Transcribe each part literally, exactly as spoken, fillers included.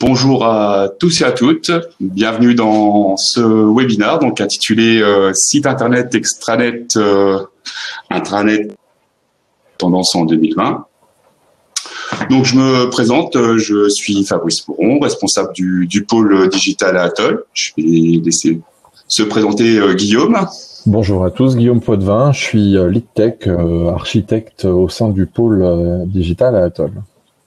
Bonjour à tous et à toutes, bienvenue dans ce webinaire donc intitulé euh, Site internet extranet euh, intranet tendance en deux mille vingt. Donc je me présente, je suis Fabrice Pouron, responsable du, du pôle digital à Atoll. Je vais laisser se présenter euh, Guillaume. Bonjour à tous, Guillaume Poitvin, je suis euh, lead tech, euh, architecte au sein du pôle euh, digital à Atoll.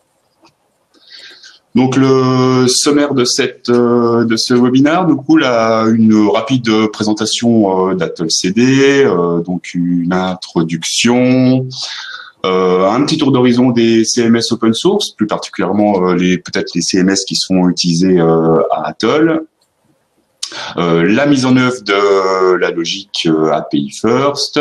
Donc le sommaire de cette euh, de ce webinaire, du coup, là, une rapide présentation euh, d'Atoll C D, euh, donc une introduction, euh, un petit tour d'horizon des C M S open source, plus particulièrement euh, les peut-être les C M S qui sont utilisés euh, à Atoll, euh, la mise en œuvre de la logique euh, A P I First.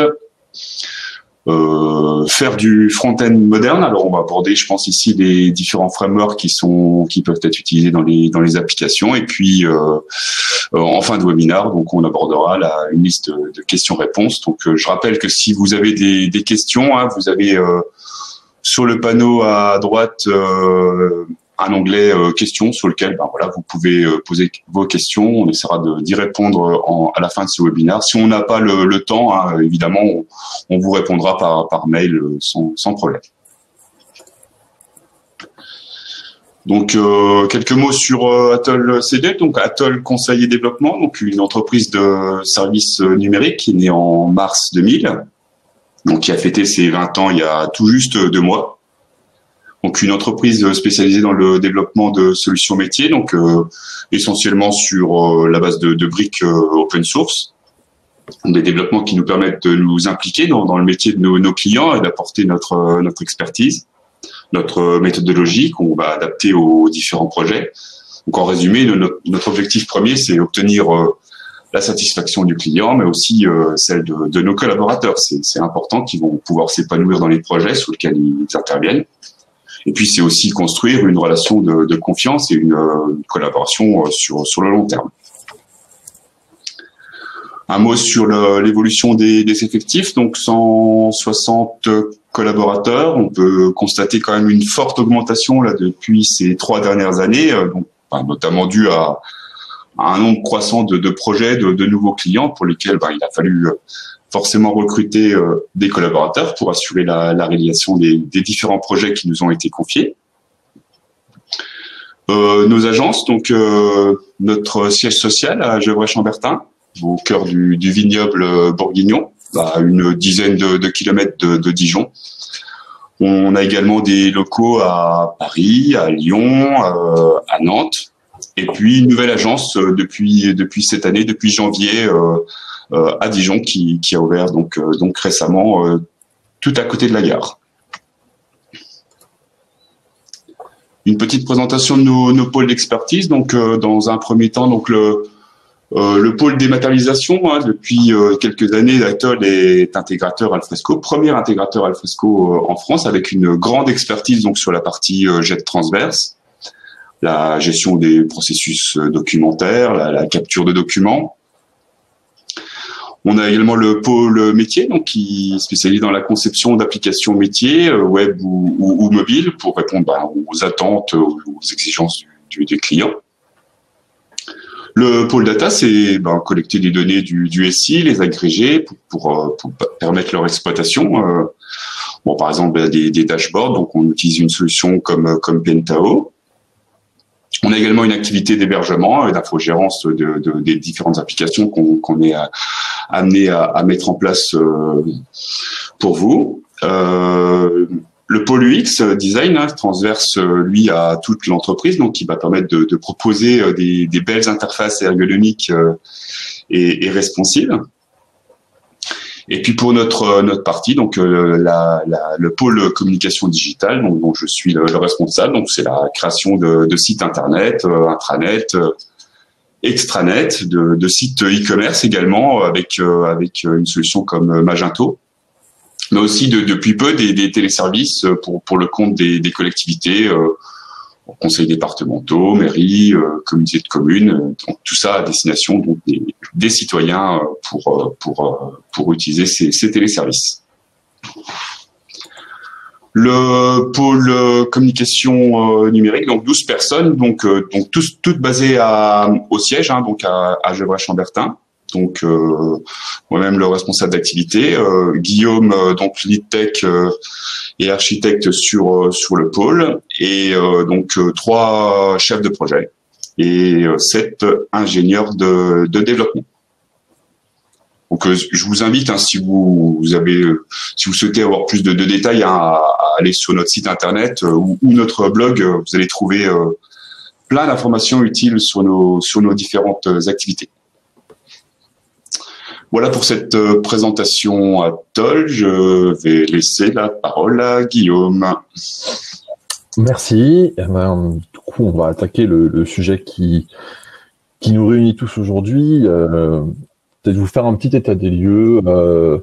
Euh, faire du front-end moderne. Alors on va aborder, je pense ici, les différents frameworks qui sont qui peuvent être utilisés dans les dans les applications. Et puis euh, euh, en fin de webinaire, donc on abordera la, une liste de, de questions-réponses. Donc euh, je rappelle que si vous avez des, des questions, hein, vous avez euh, sur le panneau à droite euh, un onglet euh, questions sur lequel ben, voilà, vous pouvez euh, poser vos questions. On essaiera d'y répondre en, à la fin de ce webinaire. Si on n'a pas le, le temps, hein, évidemment, on, on vous répondra par, par mail euh, sans, sans problème. Donc, euh, quelques mots sur euh, Atoll C D. Donc, Atoll Conseil et Développement, donc une entreprise de services numériques qui est née en mars deux mille, donc qui a fêté ses vingt ans il y a tout juste deux mois. Donc une entreprise spécialisée dans le développement de solutions métiers, donc euh, essentiellement sur euh, la base de, de briques euh, open source, des développements qui nous permettent de nous impliquer dans, dans le métier de nos, nos clients et d'apporter notre euh, notre expertise, notre méthodologie qu'on va adapter aux différents projets. Donc en résumé, notre, notre objectif premier, c'est obtenir euh, la satisfaction du client, mais aussi euh, celle de, de nos collaborateurs. C'est important qu'ils vont pouvoir s'épanouir dans les projets sur lesquels ils interviennent. Et puis, c'est aussi construire une relation de, de confiance et une, une collaboration sur, sur le long terme. Un mot sur l'évolution des, des effectifs. Donc, cent soixante collaborateurs. On peut constater quand même une forte augmentation là depuis ces trois dernières années, donc, enfin, notamment dû à, à un nombre croissant de, de projets, de, de nouveaux clients pour lesquels ben, il a fallu forcément recruter euh, des collaborateurs pour assurer la, la réalisation des, des différents projets qui nous ont été confiés. Euh, nos agences, donc euh, notre siège social à Gevrey-Chambertin, au cœur du, du vignoble bourguignon, à une dizaine de, de kilomètres de, de Dijon. On a également des locaux à Paris, à Lyon, euh, à Nantes, et puis une nouvelle agence euh, depuis depuis cette année, depuis janvier. Euh, Euh, à Dijon qui, qui a ouvert donc, euh, donc récemment euh, tout à côté de la gare. Une petite présentation de nos, nos pôles d'expertise. Donc euh, dans un premier temps, donc le, euh, le pôle dématérialisation, hein, depuis euh, quelques années, Atoll est intégrateur Alfresco, premier intégrateur Alfresco euh, en France, avec une grande expertise donc sur la partie euh, jet transverse, la gestion des processus euh, documentaires, la, la capture de documents. On a également le pôle métier, donc qui spécialise dans la conception d'applications métiers, web ou, ou, ou mobile, pour répondre bah, aux attentes, aux, aux exigences du, du, des clients. Le pôle data, c'est bah, collecter des données du, du S I, les agréger pour, pour, pour permettre leur exploitation. Bon, par exemple, des, des dashboards, donc on utilise une solution comme, comme Pentao. On a également une activité d'hébergement et d'infogérance de, de, des différentes applications qu'on qu'on est à, amené à, à mettre en place euh, pour vous. Euh, le pôle U X design hein, transverse lui à toute l'entreprise, donc qui va permettre de, de proposer des, des belles interfaces ergonomiques euh, et, et responsives. Et puis pour notre notre partie, donc euh, la, la, le pôle communication digitale, donc, dont je suis le, le responsable, donc c'est la création de, de sites internet, euh, intranet, euh, extranet, de, de sites e-commerce également avec euh, avec une solution comme Magento, mais aussi de, depuis peu des, des téléservices pour pour le compte des, des collectivités, euh, conseils départementaux, mairies, euh, communautés de communes, euh, donc tout ça à destination donc des, des citoyens euh, pour pour pour utiliser ces, ces téléservices. Le pôle euh, communication euh, numérique, donc douze personnes, donc euh, donc tous toutes basées à au siège, hein, donc à, à Gevrey-Chambertin. Donc euh, moi-même le responsable d'activité, euh, Guillaume euh, donc lead tech euh, et architecte sur euh, sur le pôle, et euh, donc euh, trois chefs de projet et euh, sept ingénieurs de, de développement. Donc, euh, je vous invite, hein, si vous, vous avez, euh, si vous souhaitez avoir plus de, de détails, hein, à, à aller sur notre site internet euh, ou, ou notre blog. Euh, vous allez trouver euh, plein d'informations utiles sur nos sur nos différentes activités. Voilà pour cette euh, présentation à Toll. Je vais laisser la parole à Guillaume. Merci. Eh ben, du coup, on va attaquer le, le sujet qui qui nous réunit tous aujourd'hui. Euh, peut-être vous faire un petit état des lieux euh,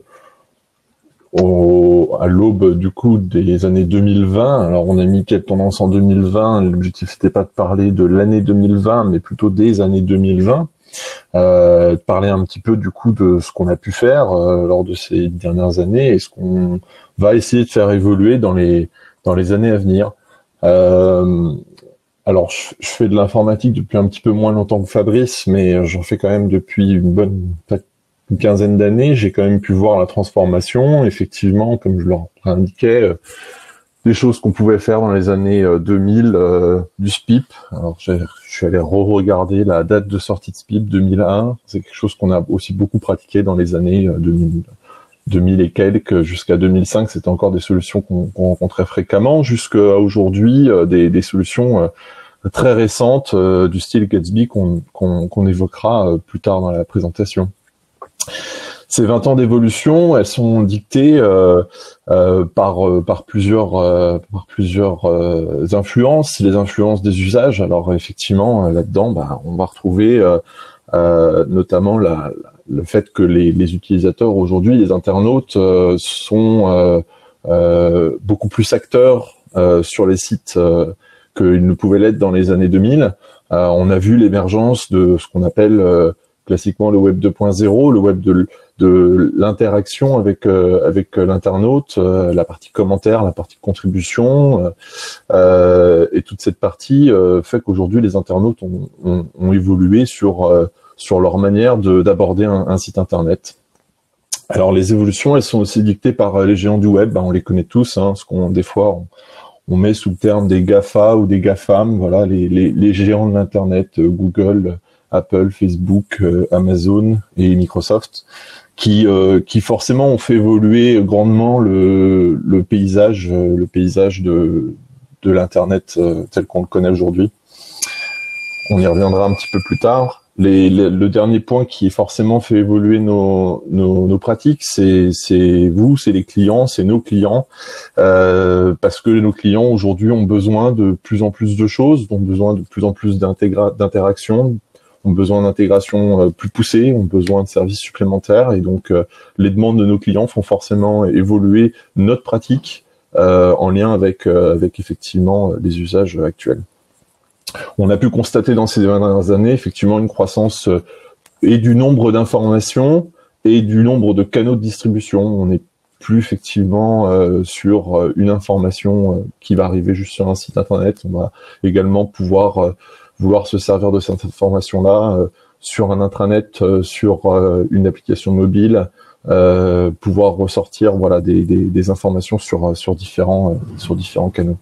au, à l'aube du coup des années deux mille vingt. Alors on a mis quelle tendance en deux mille vingt. L'objectif c'était pas de parler de l'année deux mille vingt, mais plutôt des années deux mille vingt. Euh, de parler un petit peu du coup de ce qu'on a pu faire euh, lors de ces dernières années et ce qu'on va essayer de faire évoluer dans les dans les années à venir. Euh, Alors, je, je fais de l'informatique depuis un petit peu moins longtemps que Fabrice, mais j'en fais quand même depuis une bonne une quinzaine d'années. J'ai quand même pu voir la transformation. Effectivement, comme je leur indiquais, euh, des choses qu'on pouvait faire dans les années euh, deux mille, euh, du S P I P. Alors, je suis allé re-regarder la date de sortie de S P I P deux mille un. C'est quelque chose qu'on a aussi beaucoup pratiqué dans les années euh, deux mille. deux mille et quelques jusqu'à deux mille cinq, c'était encore des solutions qu'on qu'on rencontrait fréquemment, jusqu'à aujourd'hui euh, des, des solutions euh, très récentes euh, du style Gatsby qu'on qu'on qu'on évoquera euh, plus tard dans la présentation. Ces vingt ans d'évolution, elles sont dictées euh, euh, par euh, par plusieurs euh, par plusieurs euh, influences, les influences des usages. Alors effectivement, là-dedans, bah, on va retrouver euh, euh, notamment la, la le fait que les, les utilisateurs aujourd'hui, les internautes, euh, sont euh, euh, beaucoup plus acteurs euh, sur les sites euh, qu'ils ne pouvaient l'être dans les années deux mille. Euh, on a vu l'émergence de ce qu'on appelle euh, classiquement le web deux point zéro, le web de, de l'interaction avec euh, avec l'internaute, euh, la partie commentaire, la partie contribution, euh, et toute cette partie euh, fait qu'aujourd'hui les internautes ont, ont, ont évolué sur euh, sur leur manière de d'aborder un, un site internet. Alors les évolutions, elles sont aussi dictées par les géants du web, ben, on les connaît tous, hein, ce qu'on des fois on, on met sous le terme des GAFA ou des GAFAM, voilà, les, les, les géants de l'internet, euh, Google, Apple, Facebook, euh, Amazon et Microsoft, qui euh, qui forcément ont fait évoluer grandement le le paysage euh, le paysage de de l'internet euh, tel qu'on le connaît aujourd'hui. On y reviendra un petit peu plus tard. Les, les, le dernier point qui forcément fait évoluer nos, nos, nos pratiques, c'est, c'est vous, c'est les clients, c'est nos clients, euh, parce que nos clients aujourd'hui ont besoin de plus en plus de choses, ont besoin de plus en plus d'interactions, ont besoin d'intégration euh, plus poussée, ont besoin de services supplémentaires, et donc euh, les demandes de nos clients font forcément évoluer notre pratique euh, en lien avec, euh, avec effectivement les usages actuels. On a pu constater dans ces dernières années effectivement une croissance et du nombre d'informations et du nombre de canaux de distribution. On n'est plus effectivement euh, sur une information euh, qui va arriver juste sur un site internet. On va également pouvoir euh, vouloir se servir de cette information-là euh, sur un intranet, euh, sur euh, une application mobile, euh, pouvoir ressortir voilà des, des, des informations sur sur différents euh, sur différents canaux.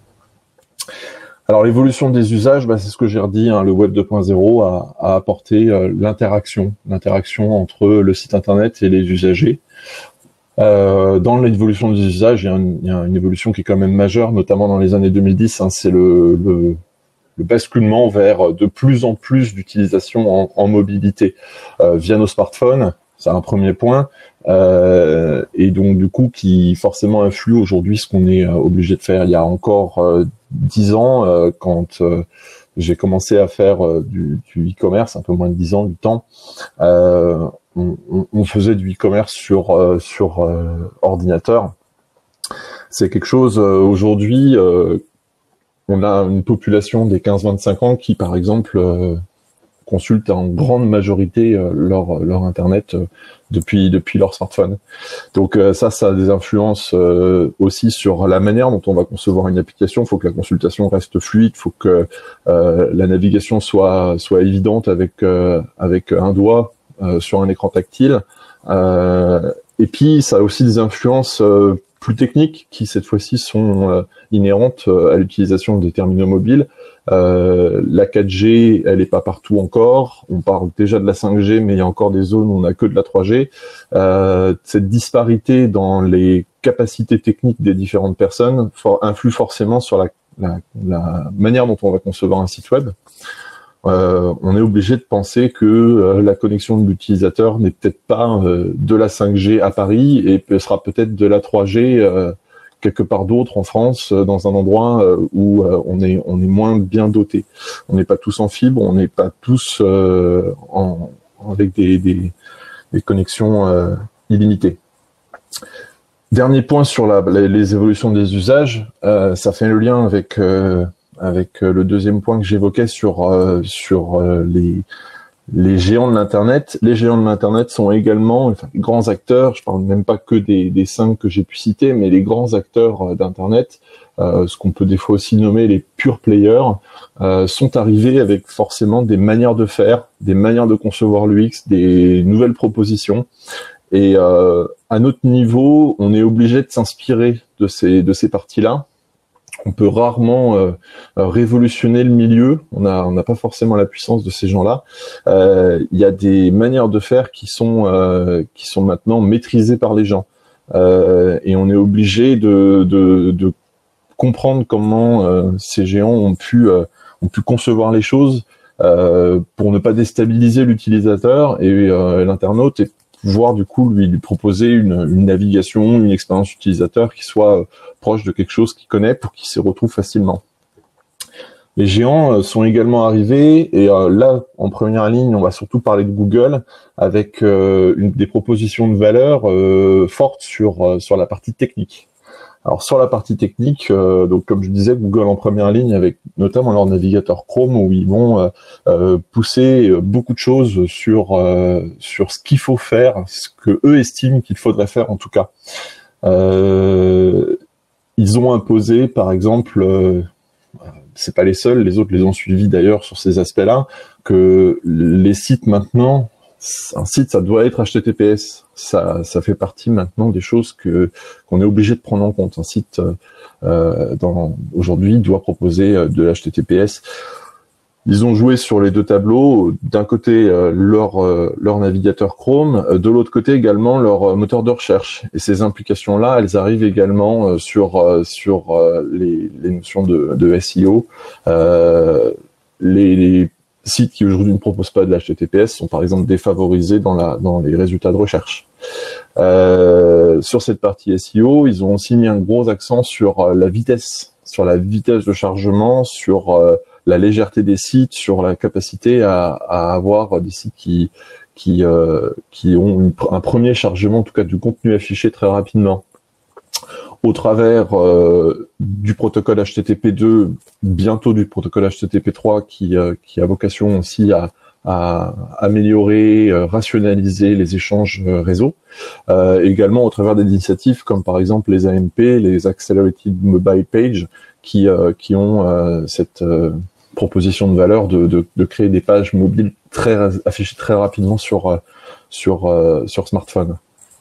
Alors l'évolution des usages, bah, c'est ce que j'ai redit, hein, le web deux point zéro a, a apporté euh, l'interaction, l'interaction entre le site internet et les usagers. Euh, dans l'évolution des usages, il y, a une, il y a une évolution qui est quand même majeure, notamment dans les années deux mille dix, hein, c'est le, le, le basculement vers de plus en plus d'utilisation en, en mobilité euh, via nos smartphones. C'est un premier point, euh, et donc du coup qui forcément influe aujourd'hui ce qu'on est euh, obligé de faire. Il y a encore euh, dix ans, euh, quand euh, j'ai commencé à faire euh, du, du e-commerce, un peu moins de dix ans du temps, euh, on, on faisait du e-commerce sur euh, sur euh, ordinateur. C'est quelque chose euh, aujourd'hui. Euh, on a une population des quinze vingt-cinq ans qui, par exemple, euh, consultent en grande majorité euh, leur leur internet euh, depuis depuis leur smartphone. Donc euh, ça, ça a des influences euh, aussi sur la manière dont on va concevoir une application. Il faut que la consultation reste fluide, il faut que euh, la navigation soit soit évidente avec euh, avec un doigt euh, sur un écran tactile. Euh, et puis ça a aussi des influences euh, plus techniques qui cette fois-ci sont euh, inhérentes euh, à l'utilisation des terminaux mobiles. Euh, la quatre G, elle est pas partout encore. On parle déjà de la cinq G, mais il y a encore des zones où on n'a que de la trois G. Euh, cette disparité dans les capacités techniques des différentes personnes for- influe forcément sur la, la, la manière dont on va concevoir un site web. Euh, on est obligé de penser que euh, la connexion de l'utilisateur n'est peut-être pas euh, de la cinq G à Paris et sera peut-être de la trois G euh, quelque part d'autre en France, euh, dans un endroit euh, où euh, on est on est moins bien doté. On n'est pas tous en fibre, on n'est pas tous euh, en, avec des, des, des connexions euh, illimitées. Dernier point sur la, les, les évolutions des usages, euh, ça fait le lien avec euh, avec le deuxième point que j'évoquais sur euh, sur euh, les les géants de l'internet. Les géants de l'internet sont également enfin, les grands acteurs. Je parle même pas que des des cinq que j'ai pu citer, mais les grands acteurs euh, d'internet, euh, ce qu'on peut des fois aussi nommer les pure players, euh, sont arrivés avec forcément des manières de faire, des manières de concevoir l'U X, des nouvelles propositions. Et euh, à notre niveau, on est obligé de s'inspirer de ces de ces parties-là. On peut rarement euh, révolutionner le milieu. On a, on n'a pas forcément la puissance de ces gens-là. Euh, il y a des manières de faire qui sont, euh, qui sont maintenant maîtrisées par les gens, euh, et on est obligé de, de, de comprendre comment euh, ces géants ont pu, euh, ont pu concevoir les choses euh, pour ne pas déstabiliser l'utilisateur et euh, l'internaute et pouvoir du coup lui, lui proposer une, une navigation, une expérience utilisateur qui soit proche de quelque chose qu'il connaît pour qu'il s'y retrouve facilement. Les géants euh, sont également arrivés et euh, là, en première ligne, on va surtout parler de Google avec euh, une, des propositions de valeur euh, fortes sur euh, sur la partie technique. Alors sur la partie technique, euh, donc comme je disais, Google en première ligne avec notamment leur navigateur Chrome où ils vont euh, euh, pousser beaucoup de choses sur euh, sur ce qu'il faut faire, ce que eux estiment qu'il faudrait faire en tout cas. Euh, ils ont imposé, par exemple, euh, c'est pas les seuls, les autres les ont suivis d'ailleurs sur ces aspects-là, que les sites maintenant, un site ça doit être H T T P S. Ça, ça fait partie maintenant des choses que qu'on est obligé de prendre en compte. Un site euh, dans, aujourd'hui doit proposer de l'H T T P S. Ils ont joué sur les deux tableaux. D'un côté euh, leur euh, leur navigateur Chrome, de l'autre côté également leur moteur de recherche. Et ces implications-là, elles arrivent également euh, sur euh, sur euh, les, les notions de, de S E O. Euh, les, les sites qui aujourd'hui ne proposent pas de l'H T T P S sont par exemple défavorisés dans la dans les résultats de recherche. Euh, sur cette partie S E O, ils ont aussi mis un gros accent sur la vitesse, sur la vitesse de chargement, sur euh, la légèreté des sites, sur la capacité à, à avoir des sites qui qui euh, qui ont une, un premier chargement, en tout cas du contenu affiché très rapidement, au travers euh, du protocole H T T P deux, bientôt du protocole H T T P trois, qui euh, qui a vocation aussi à à améliorer, euh, rationaliser les échanges euh, réseau, euh, également au travers d'initiatives comme par exemple les A M P, les Accelerated Mobile Page, qui euh, qui ont euh, cette euh, proposition de valeur de, de de créer des pages mobiles très affichées très rapidement sur euh, sur euh, sur smartphone.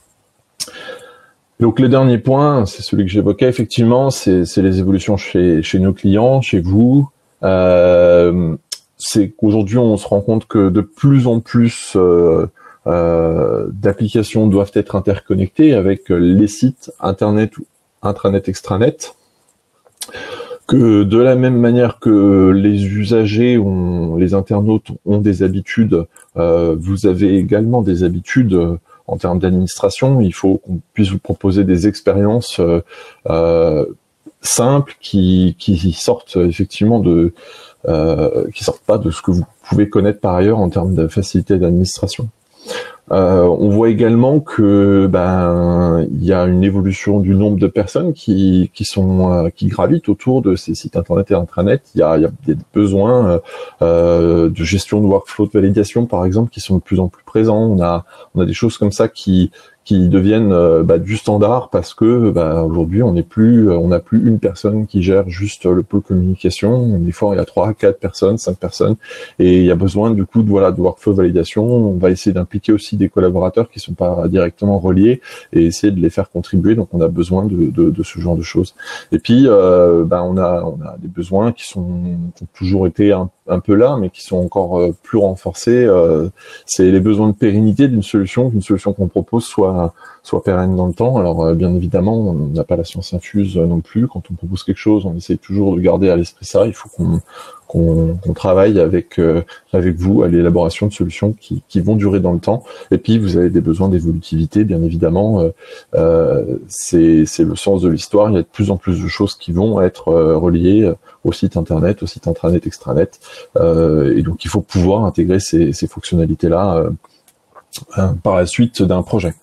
Donc le dernier point, c'est celui que j'évoquais effectivement, c'est c'est les évolutions chez chez nos clients, chez vous. Euh, c'est qu'aujourd'hui on se rend compte que de plus en plus euh, euh, d'applications doivent être interconnectées avec les sites internet, intranet, extranet. Que de la même manière que les usagers ont, les internautes ont des habitudes, euh, vous avez également des habitudes euh, en termes d'administration. Il faut qu'on puisse vous proposer des expériences euh, euh, simples qui, qui sortent effectivement de Euh, qui sortent pas de ce que vous pouvez connaître par ailleurs en termes de facilité d'administration. Euh, on voit également que ben il y a une évolution du nombre de personnes qui qui sont euh, qui gravitent autour de ces sites internet et intranet. Il y a, il y a des besoins euh, de gestion de workflow de validation par exemple qui sont de plus en plus présents. On a on a des choses comme ça qui qui deviennent euh, bah, du standard parce que bah, aujourd'hui on n'est plus on n'a plus une personne qui gère juste le pôle communication. Des fois il y a trois, quatre personnes, cinq personnes et il y a besoin du coup de voilà de workflow de validation. On va essayer d'impliquer aussi des collaborateurs qui sont pas directement reliés et essayer de les faire contribuer. Donc on a besoin de, de, de ce genre de choses. Et puis euh, bah, on a on a des besoins qui sont qui ont toujours été un, un peu là mais qui sont encore euh, plus renforcés. Euh, c'est les besoins de pérennité d'une solution, qu'une solution qu'on propose soit soit pérenne dans le temps. Alors euh, bien évidemment, on n'a pas la science infuse euh, non plus. Quand on propose quelque chose, on essaie toujours de garder à l'esprit ça. Il faut qu'on qu'on, qu'on travaille avec euh, avec vous à l'élaboration de solutions qui, qui vont durer dans le temps. Et puis vous avez des besoins d'évolutivité, bien évidemment. Euh, euh, c'est c'est le sens de l'histoire. Il y a de plus en plus de choses qui vont être euh, reliées au site internet, au site intranet, extranet. Euh, et donc il faut pouvoir intégrer ces, ces fonctionnalités-là euh, euh, par la suite d'un projet.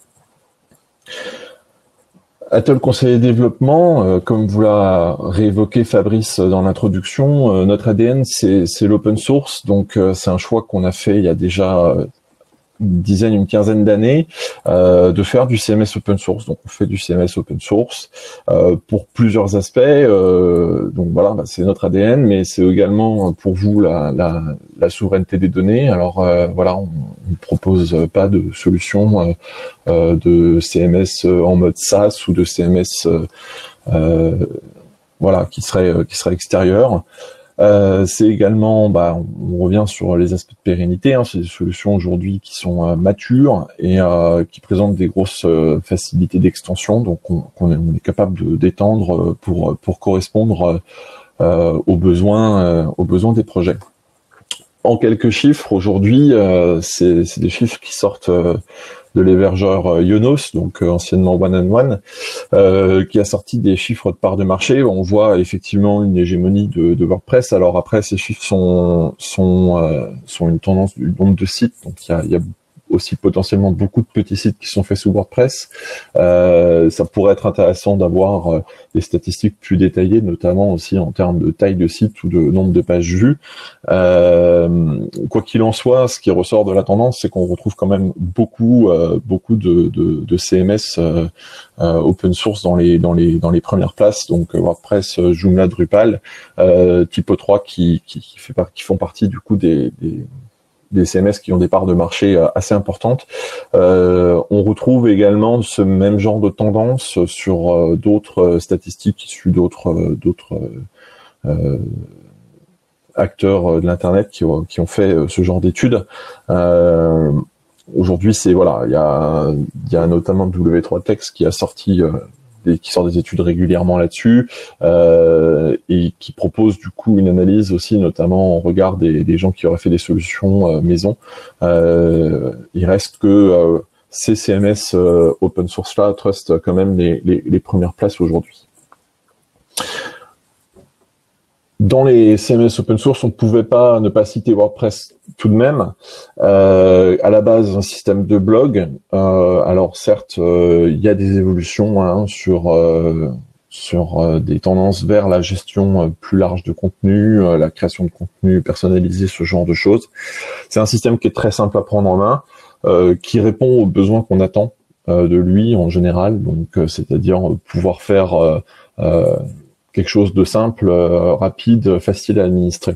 Atoll conseiller développement, euh, comme vous l'a réévoqué Fabrice dans l'introduction, euh, notre A D N c'est c'est l'open source, donc euh, c'est un choix qu'on a fait il y a déjà euh, une dizaine, une quinzaine d'années, euh, de faire du C M S open source. Donc on fait du C M S open source euh, pour plusieurs aspects. Euh, donc voilà, bah, c'est notre A D N, mais c'est également pour vous la, la, la souveraineté des données. Alors euh, voilà, on ne propose pas de solution euh, euh, de C M S en mode SaaS ou de C M S euh, euh, voilà qui serait qui serait extérieur. Euh, c'est également, bah, on, on revient sur les aspects de pérennité. Hein, c'est des solutions aujourd'hui qui sont euh, matures et euh, qui présentent des grosses euh, facilités d'extension. Donc, on, on, est, on est capable de d'étendre pour pour correspondre euh, aux besoins euh, aux besoins des projets. En quelques chiffres, aujourd'hui, euh, c'est, c'est des chiffres qui sortent euh, de l'hébergeur Ionos, donc euh, anciennement One and One, euh, qui a sorti des chiffres de part de marché. On voit effectivement une hégémonie de, de WordPress. Alors après, ces chiffres sont sont euh, sont une tendance du nombre de sites. Donc il y a, il y a aussi potentiellement beaucoup de petits sites qui sont faits sous WordPress. Euh, ça pourrait être intéressant d'avoir euh, des statistiques plus détaillées, notamment aussi en termes de taille de site ou de nombre de pages vues. Euh, quoi qu'il en soit, ce qui ressort de la tendance, c'est qu'on retrouve quand même beaucoup, euh, beaucoup de, de, de C M S euh, euh, open source dans les dans les dans les premières places. Donc WordPress, Joomla, Drupal, euh, Typo trois qui qui, qui fait par, qui font partie du coup des, des des C M S qui ont des parts de marché assez importantes. Euh, on retrouve également ce même genre de tendance sur euh, d'autres statistiques issues d'autres d'autres euh, acteurs de l'internet qui ont, qui ont fait ce genre d'études. Euh, aujourd'hui, c'est voilà, il y a il y a notamment W trois Text qui a sorti euh, des, qui sort des études régulièrement là-dessus euh, et qui propose du coup une analyse aussi, notamment en regard des, des gens qui auraient fait des solutions euh, maison. Euh, il reste que euh, ces C M S euh, open source là trustent quand même les, les, les premières places aujourd'hui. Dans les C M S open source, on ne pouvait pas ne pas citer WordPress tout de même. Euh, à la base, un système de blog. Euh, alors certes, euh, il y a des évolutions hein, sur euh, sur euh, des tendances vers la gestion euh, plus large de contenu, euh, la création de contenu personnalisé, ce genre de choses. C'est un système qui est très simple à prendre en main, euh, qui répond aux besoins qu'on attend euh, de lui en général. Donc, euh, c'est-à-dire pouvoir faire euh, euh, quelque chose de simple, euh, rapide, facile à administrer.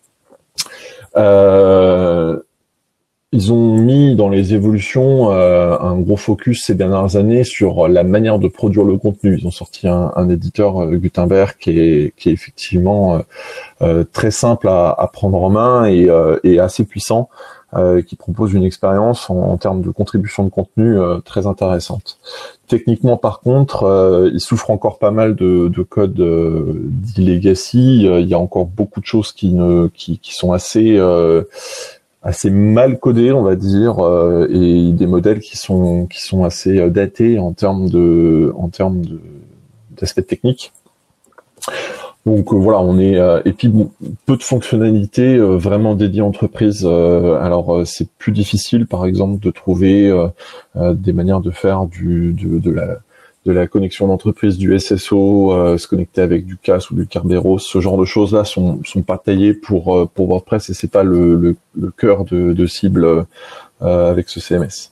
Euh, ils ont mis dans les évolutions euh, un gros focus ces dernières années sur la manière de produire le contenu. Ils ont sorti un, un éditeur euh, Gutenberg qui est, qui est effectivement euh, euh, très simple à, à prendre en main et, euh, et assez puissant, euh, qui propose une expérience en, en termes de contribution de contenu euh, très intéressante. Techniquement, par contre, euh, il souffre encore pas mal de, de codes euh, dits legacy. Euh, il y a encore beaucoup de choses qui ne, qui, qui sont assez, euh, assez mal codées, on va dire, euh, et des modèles qui sont, qui sont assez euh, datés en termes de, en termes de, d'aspects techniques. Donc euh, voilà, on est euh, et puis bon, peu de fonctionnalités euh, vraiment dédiées entreprises. Euh, alors euh, c'est plus difficile, par exemple, de trouver euh, euh, des manières de faire du de, de la de la connexion d'entreprise, du S S O, euh, se connecter avec du C A S ou du Kerberos. Ce genre de choses là sont sont pas taillées pour euh, pour WordPress et c'est pas le le, le cœur de, de cible euh, avec ce C M S.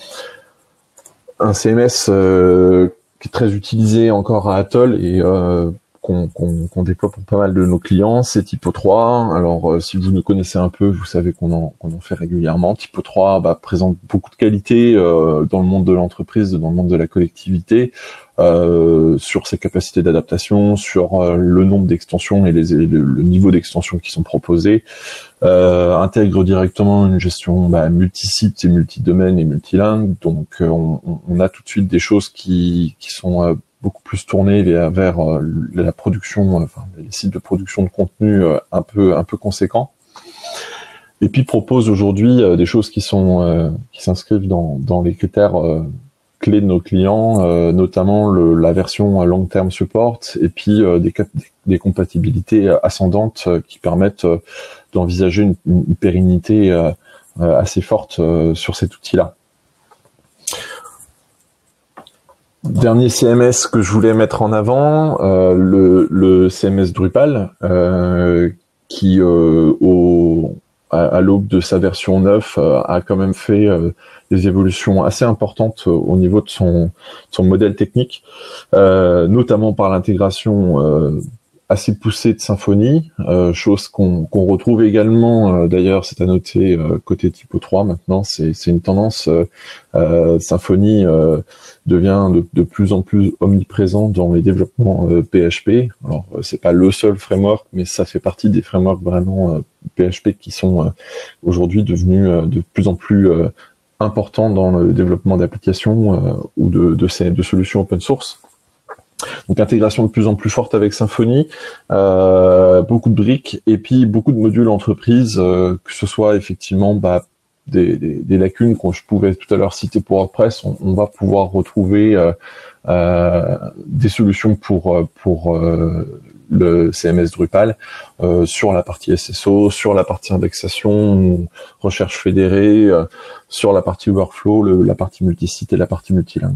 Un C M S euh, qui est très utilisé encore à Atoll et euh, qu'on qu'on qu'on déploie pour pas mal de nos clients, c'est Typo trois. Alors euh, si vous nous connaissez un peu, vous savez qu'on en qu'on en fait régulièrement. Typo trois bah, présente beaucoup de qualités euh, dans le monde de l'entreprise, dans le monde de la collectivité, euh, sur ses capacités d'adaptation, sur euh, le nombre d'extensions et les, le, le niveau d'extensions qui sont proposés. Euh, intègre directement une gestion bah, multisite et multidomaine et multilingue. Donc euh, on, on a tout de suite des choses qui qui sont euh, beaucoup plus tourné vers, vers euh, la production, euh, enfin les sites de production de contenu euh, un peu un peu conséquents. Et puis propose aujourd'hui euh, des choses qui sont euh, qui s'inscrivent dans dans les critères euh, clés de nos clients, euh, notamment le, la version long term support et puis euh, des, des compatibilités ascendantes euh, qui permettent euh, d'envisager une, une pérennité euh, assez forte euh, sur cet outil-là. Dernier C M S que je voulais mettre en avant, euh, le, le C M S Drupal, euh, qui euh, au, à, à l'aube de sa version neuf euh, a quand même fait euh, des évolutions assez importantes au niveau de son, son modèle technique, euh, notamment par l'intégration euh, assez poussée de Symfony, euh, chose qu'on qu'on retrouve également, euh, d'ailleurs c'est à noter euh, côté Typo trois maintenant, c'est c'est une tendance, euh, euh, Symfony euh, devient de, de plus en plus omniprésent dans les développements euh, P H P. Alors euh, c'est pas le seul framework, mais ça fait partie des frameworks vraiment euh, P H P qui sont euh, aujourd'hui devenus euh, de plus en plus euh, importants dans le développement d'applications euh, ou de, de, ces, de solutions open source. Donc intégration de plus en plus forte avec Symfony, euh, beaucoup de briques et puis beaucoup de modules entreprises, euh, que ce soit effectivement bah, des, des, des lacunes que je pouvais tout à l'heure citer pour WordPress, on, on va pouvoir retrouver euh, euh, des solutions pour pour euh, le C M S Drupal euh, sur la partie S S O, sur la partie indexation, recherche fédérée, euh, sur la partie workflow, le, la partie multisite et la partie multilingue.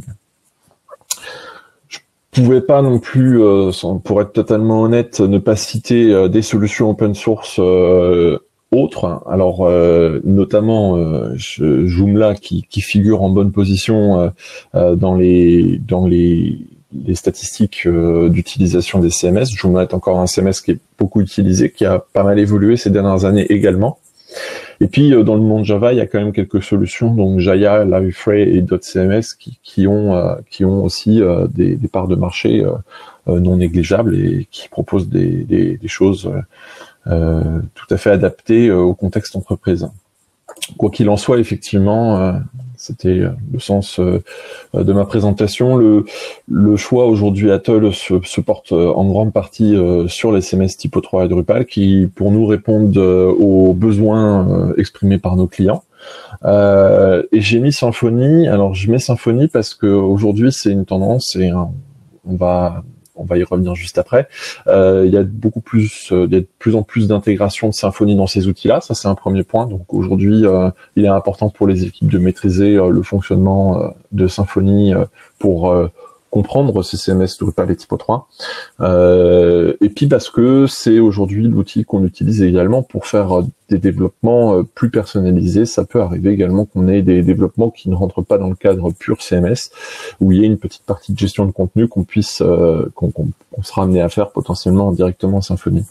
Je pouvais pas non plus, euh, pour être totalement honnête, ne pas citer euh, des solutions open source euh, autres. Alors euh, notamment euh, Joomla qui, qui figure en bonne position euh, euh, dans les dans les, les statistiques euh, d'utilisation des C M S. Joomla est encore un C M S qui est beaucoup utilisé, qui a pas mal évolué ces dernières années également. Et puis euh, dans le monde Java, il y a quand même quelques solutions, donc Jaya, Livefray et .cms qui, qui ont euh, qui ont aussi euh, des, des parts de marché euh, euh, non négligeables et qui proposent des, des, des choses euh, tout à fait adaptées euh, au contexte entreprise. Quoi qu'il en soit, effectivement, euh, c'était le sens euh, de ma présentation. Le, le choix aujourd'hui Atoll se, se porte en grande partie euh, sur les C M S Typo trois et Drupal qui, pour nous, répondent euh, aux besoins euh, exprimés par nos clients. Euh, et j'ai mis Symfony. Alors, je mets Symfony parce que aujourd'hui, c'est une tendance et un, on va on va y revenir juste après. Euh, il y a beaucoup plus, euh, il y a de plus en plus d'intégration de Symfony dans ces outils-là. Ça, c'est un premier point. Donc aujourd'hui, euh, il est important pour les équipes de maîtriser euh, le fonctionnement euh, de Symfony euh, pour euh, comprendre ces C M S Drupal et Typo trois. Euh, et puis parce que c'est aujourd'hui l'outil qu'on utilise également pour faire euh, des développements euh, plus personnalisés. Ça peut arriver également qu'on ait des développements qui ne rentrent pas dans le cadre pur C M S, où il y a une petite partie de gestion de contenu qu'on puisse, euh, qu'on, qu'on, qu'on sera amené à faire potentiellement directement en Symfony.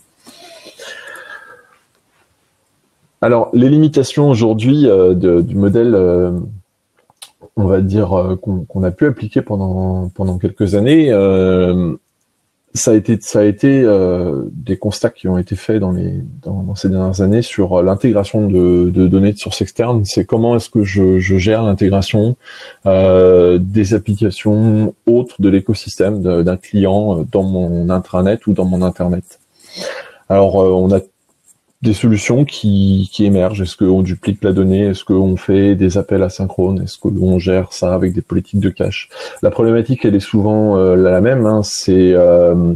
Alors, les limitations aujourd'hui euh, de, du modèle euh, on va dire euh, qu'on, qu'on a pu appliquer pendant pendant quelques années, euh, ça a été ça a été euh, des constats qui ont été faits dans les dans, dans ces dernières années sur l'intégration de, de données de sources externes. C'est comment est-ce que je, je gère l'intégration euh, des applications autres de l'écosystème de, d'un client dans mon intranet ou dans mon internet. Alors euh, on a des solutions qui, qui émergent. Est-ce qu'on duplique la donnée? Est-ce qu'on fait des appels asynchrones? Est-ce qu'on gère ça avec des politiques de cache? La problématique, elle est souvent euh, la même. Hein. C'est euh,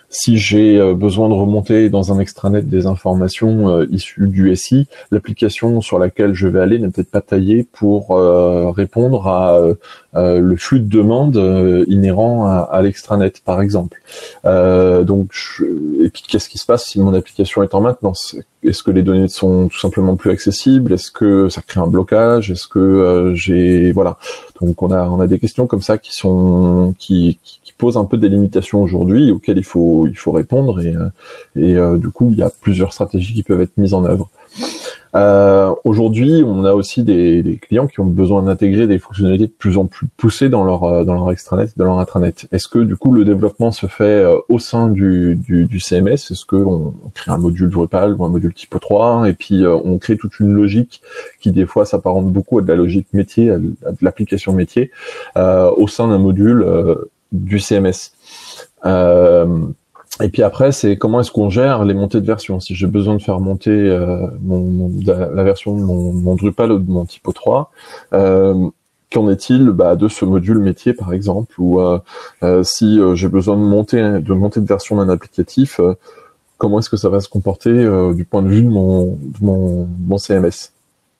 Si j'ai euh, besoin de remonter dans un extranet des informations euh, issues du S I, l'application sur laquelle je vais aller n'est peut-être pas taillée pour euh, répondre à euh, le flux de demande euh, inhérent à, à l'extranet, par exemple. Euh, donc, je, et puis qu'est-ce qui se passe si mon application est en maintenance? Est-ce que les données sont tout simplement plus accessibles? Est-ce que ça crée un blocage? Est-ce que euh, j'ai voilà. Donc on a on a des questions comme ça qui sont qui, qui, qui posent un peu des limitations aujourd'hui auxquelles il faut il faut répondre et et euh, du coup il y a plusieurs stratégies qui peuvent être mises en œuvre. Euh, aujourd'hui, on a aussi des, des clients qui ont besoin d'intégrer des fonctionnalités de plus en plus poussées dans leur dans leur extranet, dans leur intranet. Est-ce que du coup le développement se fait euh, au sein du, du, du C M S? Est-ce que on, on crée un module Drupal ou un module Typo trois et puis euh, on crée toute une logique qui des fois s'apparente beaucoup à de la logique métier, à de, à de l'application métier euh, au sein d'un module euh, du C M S? euh, Et puis après, c'est comment est-ce qu'on gère les montées de version. Si j'ai besoin de faire monter euh, mon, mon, la version de mon, mon Drupal ou de mon Typo trois, euh, qu'en est-il bah, de ce module métier, par exemple, ou euh, euh, si euh, j'ai besoin de monter de monter de version d'un applicatif, euh, comment est-ce que ça va se comporter euh, du point de vue de mon, de mon, mon C M S.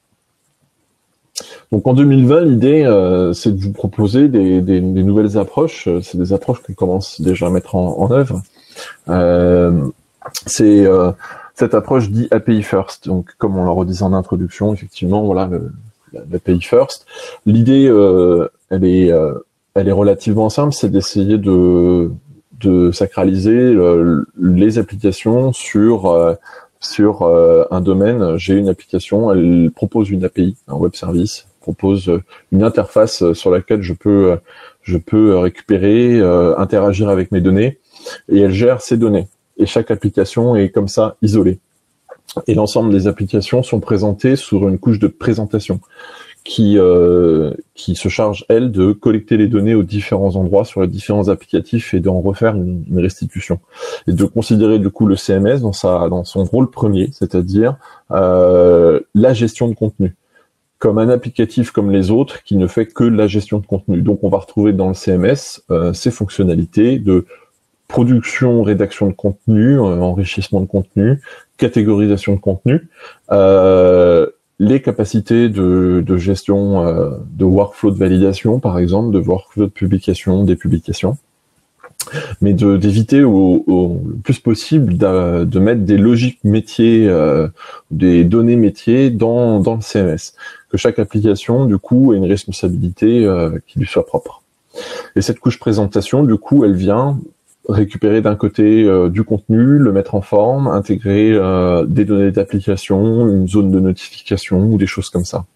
Donc en deux mille vingt, l'idée, euh, c'est de vous proposer des, des, des nouvelles approches. C'est des approches qu'on commence déjà à mettre en, en œuvre. Euh, c'est euh, cette approche dit A P I first. Donc, comme on le redisait en introduction, effectivement, voilà, l'A P I first. L'idée, euh, elle est, euh, elle est relativement simple, c'est d'essayer de de sacraliser euh, les applications sur euh, sur euh, un domaine. J'ai une application, elle propose une A P I, un web service, propose une interface sur laquelle je peux je peux récupérer, euh, interagir avec mes données. Et elle gère ces données. Et chaque application est comme ça isolée. Et l'ensemble des applications sont présentées sur une couche de présentation qui euh, qui se charge, elle, de collecter les données aux différents endroits sur les différents applicatifs et d'en refaire une, une restitution. Et de considérer du coup le C M S dans sa dans son rôle premier, c'est-à-dire euh, la gestion de contenu, comme un applicatif comme les autres qui ne fait que la gestion de contenu. Donc on va retrouver dans le C M S euh, ces fonctionnalités de production, rédaction de contenu, euh, enrichissement de contenu, catégorisation de contenu, euh, les capacités de, de gestion euh, de workflow de validation, par exemple, de workflow de publication, des publications, mais de d'éviter au, au le plus possible de, de mettre des logiques métiers, euh, des données métiers dans dans le C M S, que chaque application du coup ait une responsabilité euh, qui lui soit propre. Et cette couche présentation, du coup, elle vient récupérer d'un côté euh, du contenu, le mettre en forme, intégrer euh, des données d'application, une zone de notification ou des choses comme ça.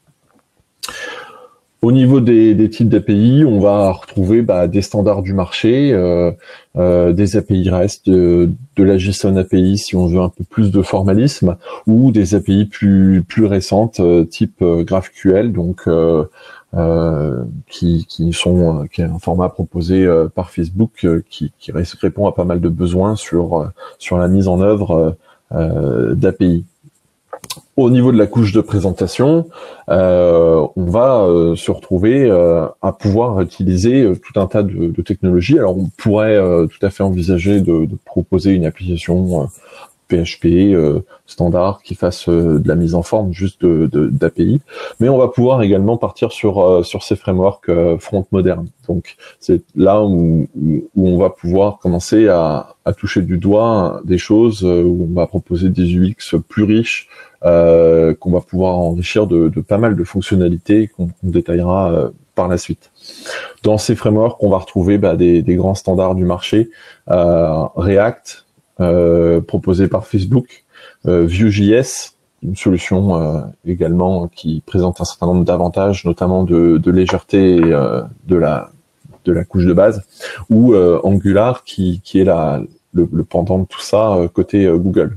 Au niveau des, des types d'A P I, on va retrouver bah, des standards du marché, euh, euh, des A P I REST, de, de la JSON A P I si on veut un peu plus de formalisme, ou des A P I plus plus récentes, euh, type euh, GraphQL, donc euh, Euh, qui, qui sont euh, qui est un format proposé euh, par Facebook euh, qui, qui répond à pas mal de besoins sur euh, sur la mise en œuvre euh, d'A P I. Au niveau de la couche de présentation, euh, on va euh, se retrouver euh, à pouvoir utiliser euh, tout un tas de, de technologies. Alors on pourrait euh, tout à fait envisager de, de proposer une application euh, P H P euh, standard qui fasse euh, de la mise en forme juste de, de, d'A P I, mais on va pouvoir également partir sur euh, sur ces frameworks euh, front modernes. Donc c'est là où, où on va pouvoir commencer à, à toucher du doigt des choses euh, où on va proposer des U X plus riches, euh, qu'on va pouvoir enrichir de, de pas mal de fonctionnalités qu'on, qu'on détaillera euh, par la suite. Dans ces frameworks, on va retrouver bah, des, des grands standards du marché, euh, React, Euh, proposé par Facebook, euh, Vue.js, une solution euh, également qui présente un certain nombre d'avantages, notamment de, de légèreté euh, de la de la couche de base, ou euh, Angular qui qui est la le, le pendant de tout ça euh, côté euh, Google.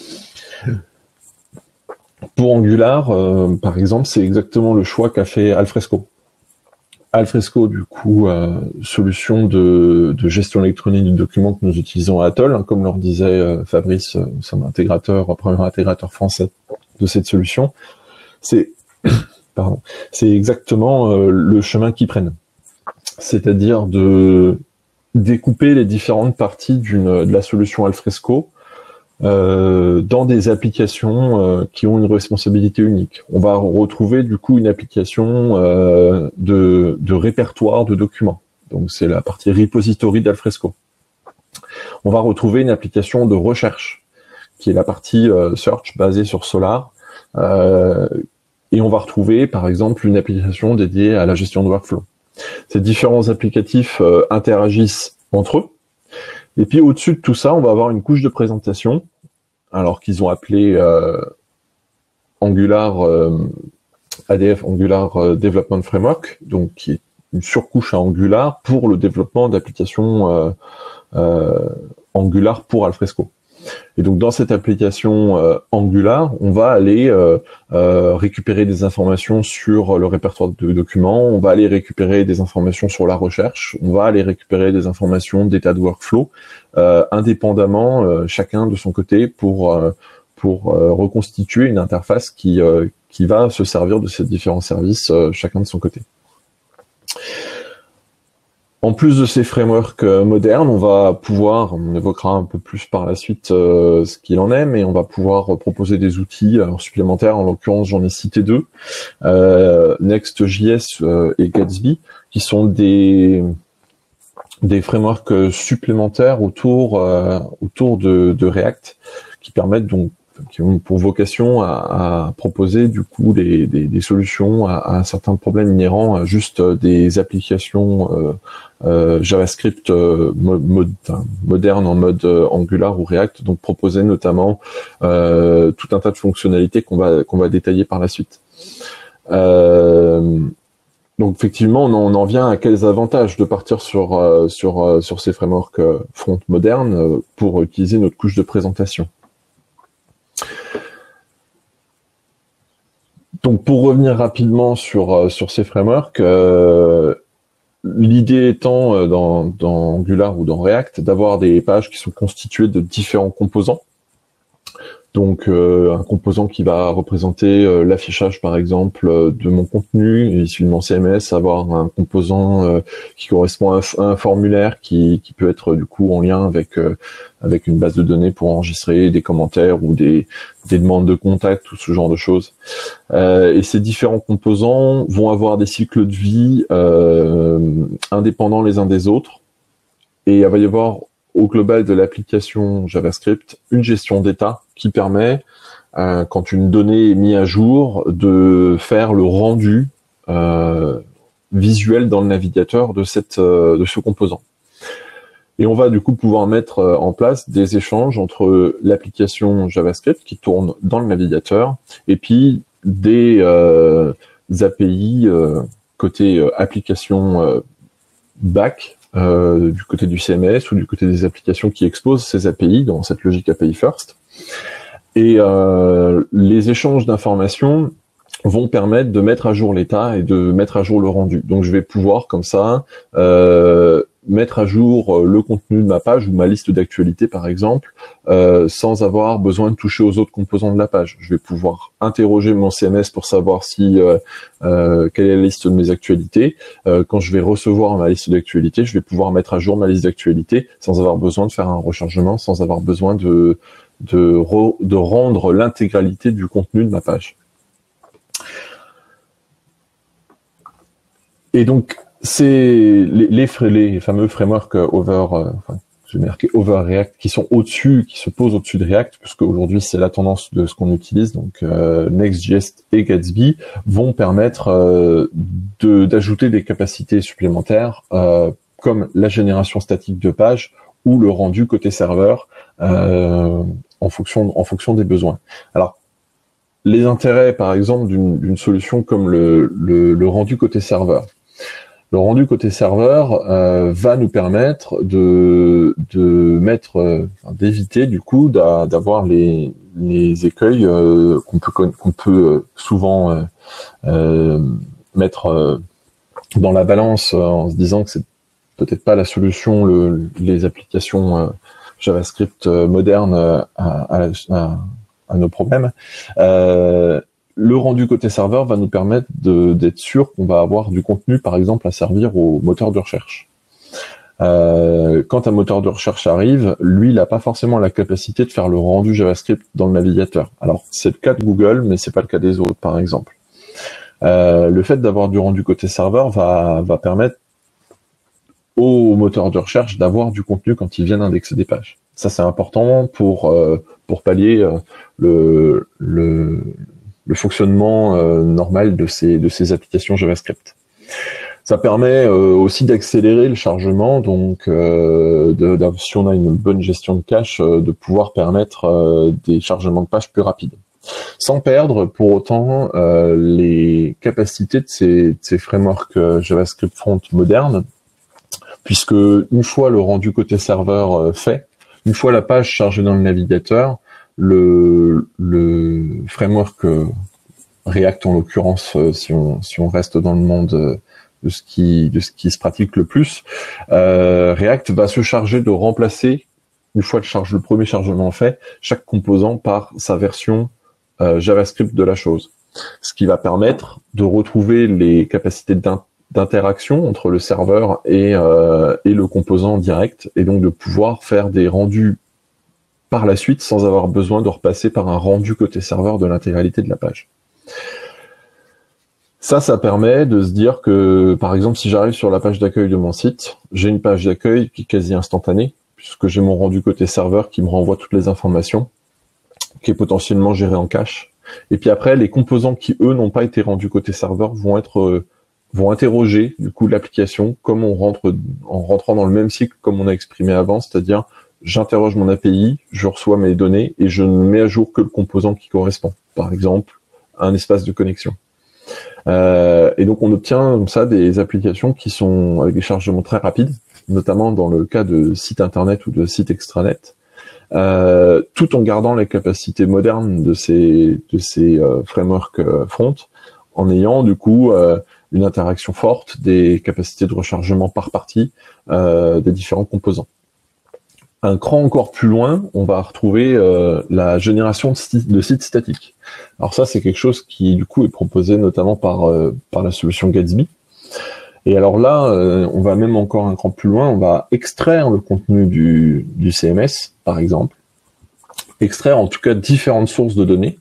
Pour Angular, euh, par exemple, c'est exactement le choix qu'a fait Alfresco. Alfresco, du coup, euh, solution de, de gestion électronique du document que nous utilisons à Atoll, hein, comme le disait euh, Fabrice, nous sommes intégrateur, premier intégrateur français de cette solution. C'est, pardon, c'est exactement euh, le chemin qu'ils prennent, c'est-à-dire de découper les différentes parties d'une de la solution Alfresco euh, dans des applications euh, qui ont une responsabilité unique. On va retrouver du coup une application euh, de, de répertoire de documents. Donc c'est la partie repository d'Alfresco. On va retrouver une application de recherche qui est la partie euh, search basée sur Solar. Euh, et on va retrouver par exemple une application dédiée à la gestion de workflow. Ces différents applicatifs euh, interagissent entre eux. Et puis au-dessus de tout ça, on va avoir une couche de présentation, alors qu'ils ont appelé euh, Angular euh, A D F, Angular euh, Development Framework, donc qui est une surcouche à Angular pour le développement d'applications euh, euh, Angular pour Alfresco. Et donc dans cette application euh, Angular, on va aller euh, euh, récupérer des informations sur le répertoire de documents, on va aller récupérer des informations sur la recherche, on va aller récupérer des informations d'état de workflow, euh, indépendamment euh, chacun de son côté pour euh, pour euh, reconstituer une interface qui euh, qui va se servir de ces différents services euh, chacun de son côté. En plus de ces frameworks euh, modernes, on va pouvoir, on évoquera un peu plus par la suite euh, ce qu'il en est, mais on va pouvoir proposer des outils alors, supplémentaires. En l'occurrence, j'en ai cité deux, euh, Next.js euh, et Gatsby, qui sont des des frameworks supplémentaires autour euh, autour de, de React, qui permettent donc qui ont pour vocation à, à proposer du coup des, des, des solutions à, à certains problèmes inhérents à juste des applications euh, euh, JavaScript euh, mode, enfin, modernes en mode euh, Angular ou React, donc proposer notamment euh, tout un tas de fonctionnalités qu'on va qu'on va détailler par la suite. Euh, donc effectivement, on en, on en vient à quels avantages de partir sur euh, sur euh, sur ces frameworks euh, front modernes euh, pour utiliser notre couche de présentation. Donc pour revenir rapidement sur euh, sur ces frameworks, euh, l'idée étant euh, dans, dans Angular ou dans React d'avoir des pages qui sont constituées de différents composants. Donc euh, un composant qui va représenter euh, l'affichage par exemple euh, de mon contenu issu de mon C M S, avoir un composant euh, qui correspond à un, à un formulaire qui, qui peut être du coup en lien avec euh, avec une base de données pour enregistrer des commentaires ou des, des demandes de contact ou ce genre de choses. Euh, et ces différents composants vont avoir des cycles de vie euh, indépendants les uns des autres, et il va y avoir au global de l'application JavaScript une gestion d'état qui permet, euh, quand une donnée est mise à jour, de faire le rendu euh, visuel dans le navigateur de cette euh, de ce composant. Et on va du coup pouvoir mettre en place des échanges entre l'application JavaScript qui tourne dans le navigateur et puis des, euh, des A P I euh, côté euh, application euh, back, euh, du côté du C M S ou du côté des applications qui exposent ces A P I dans cette logique A P I first. Et euh, les échanges d'informations vont permettre de mettre à jour l'état et de mettre à jour le rendu. Donc je vais pouvoir comme ça euh, mettre à jour le contenu de ma page ou ma liste d'actualités par exemple, euh, sans avoir besoin de toucher aux autres composants de la page. Je vais pouvoir interroger mon C M S pour savoir si euh, euh, quelle est la liste de mes actualités. Euh, quand je vais recevoir ma liste d'actualités, je vais pouvoir mettre à jour ma liste d'actualités sans avoir besoin de faire un rechargement, sans avoir besoin de de, re, de rendre l'intégralité du contenu de ma page. Et donc, c'est les, les, les fameux frameworks over, euh, enfin, j'ai marqué over React, qui sont au-dessus, qui se posent au-dessus de React, puisque aujourd'hui c'est la tendance de ce qu'on utilise. Donc, euh, Next.js et Gatsby vont permettre euh, de d'ajouter des capacités supplémentaires, euh, comme la génération statique de pages ou le rendu côté serveur, euh, en fonction en fonction des besoins. Alors, les intérêts, par exemple, d'une d'une solution comme le, le, le rendu côté serveur. Le rendu côté serveur euh, va nous permettre de, de mettre, euh, d'éviter du coup d'avoir les, les écueils euh, qu'on peut qu'on peut souvent euh, euh, mettre euh, dans la balance euh, en se disant que c'est peut-être pas la solution, le, les applications euh, JavaScript euh, modernes euh, à, à, à nos problèmes. Euh, Le rendu côté serveur va nous permettre d'être sûr qu'on va avoir du contenu, par exemple, à servir au moteur de recherche. Euh, quand un moteur de recherche arrive, lui, il n'a pas forcément la capacité de faire le rendu JavaScript dans le navigateur. Alors, c'est le cas de Google, mais c'est pas le cas des autres, par exemple. Euh, le fait d'avoir du rendu côté serveur va, va permettre au moteur de recherche d'avoir du contenu quand ils viennent indexer des pages. Ça, c'est important pour euh, pour pallier euh, le, le le fonctionnement euh, normal de ces de ces applications JavaScript. Ça permet euh, aussi d'accélérer le chargement, donc euh, de, de, si on a une bonne gestion de cache, euh, de pouvoir permettre euh, des chargements de pages plus rapides, sans perdre pour autant euh, les capacités de ces, de ces frameworks euh, JavaScript front modernes, puisque une fois le rendu côté serveur euh, fait, une fois la page chargée dans le navigateur, le, le framework euh, React en l'occurrence, euh, si on si on reste dans le monde euh, de ce qui de ce qui se pratique le plus, euh, React va se charger de remplacer, une fois le charge le premier chargement fait, chaque composant par sa version euh, JavaScript de la chose, ce qui va permettre de retrouver les capacités d'interaction entre le serveur et euh, et le composant direct, et donc de pouvoir faire des rendus par la suite sans avoir besoin de repasser par un rendu côté serveur de l'intégralité de la page. Ça, ça permet de se dire que, par exemple, si j'arrive sur la page d'accueil de mon site, j'ai une page d'accueil qui est quasi instantanée, puisque j'ai mon rendu côté serveur qui me renvoie toutes les informations, qui est potentiellement géré en cache. Et puis après, les composants qui, eux, n'ont pas été rendus côté serveur vont être euh, vont interroger, du coup, l'application, comme on rentre en rentrant dans le même cycle comme on a exprimé avant, c'est-à-dire j'interroge mon A P I, je reçois mes données et je ne mets à jour que le composant qui correspond. Par exemple, un espace de connexion. Euh, et donc on obtient comme ça des applications qui sont avec des chargements très rapides, notamment dans le cas de sites internet ou de sites extranet, euh, tout en gardant les capacités modernes de ces de ces euh, frameworks euh, front, en ayant du coup euh, une interaction forte, des capacités de rechargement par partie euh, des différents composants. Un cran encore plus loin, on va retrouver euh, la génération de, sti de sites statiques. Alors ça, c'est quelque chose qui, du coup, est proposé notamment par euh, par la solution Gatsby. Et alors là, euh, on va même encore un cran plus loin, on va extraire le contenu du, du C M S, par exemple, extraire en tout cas différentes sources de données,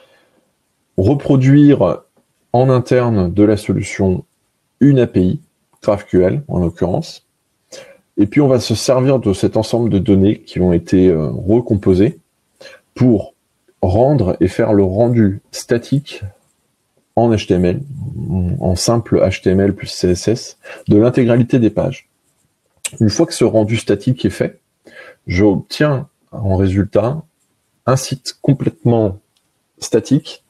reproduire en interne de la solution une A P I, GraphQL en l'occurrence, et puis on va se servir de cet ensemble de données qui ont été euh, recomposées pour rendre et faire le rendu statique en H T M L, en simple H T M L plus C S S, de l'intégralité des pages. Une fois que ce rendu statique est fait, j'obtiens en résultat un site complètement statique,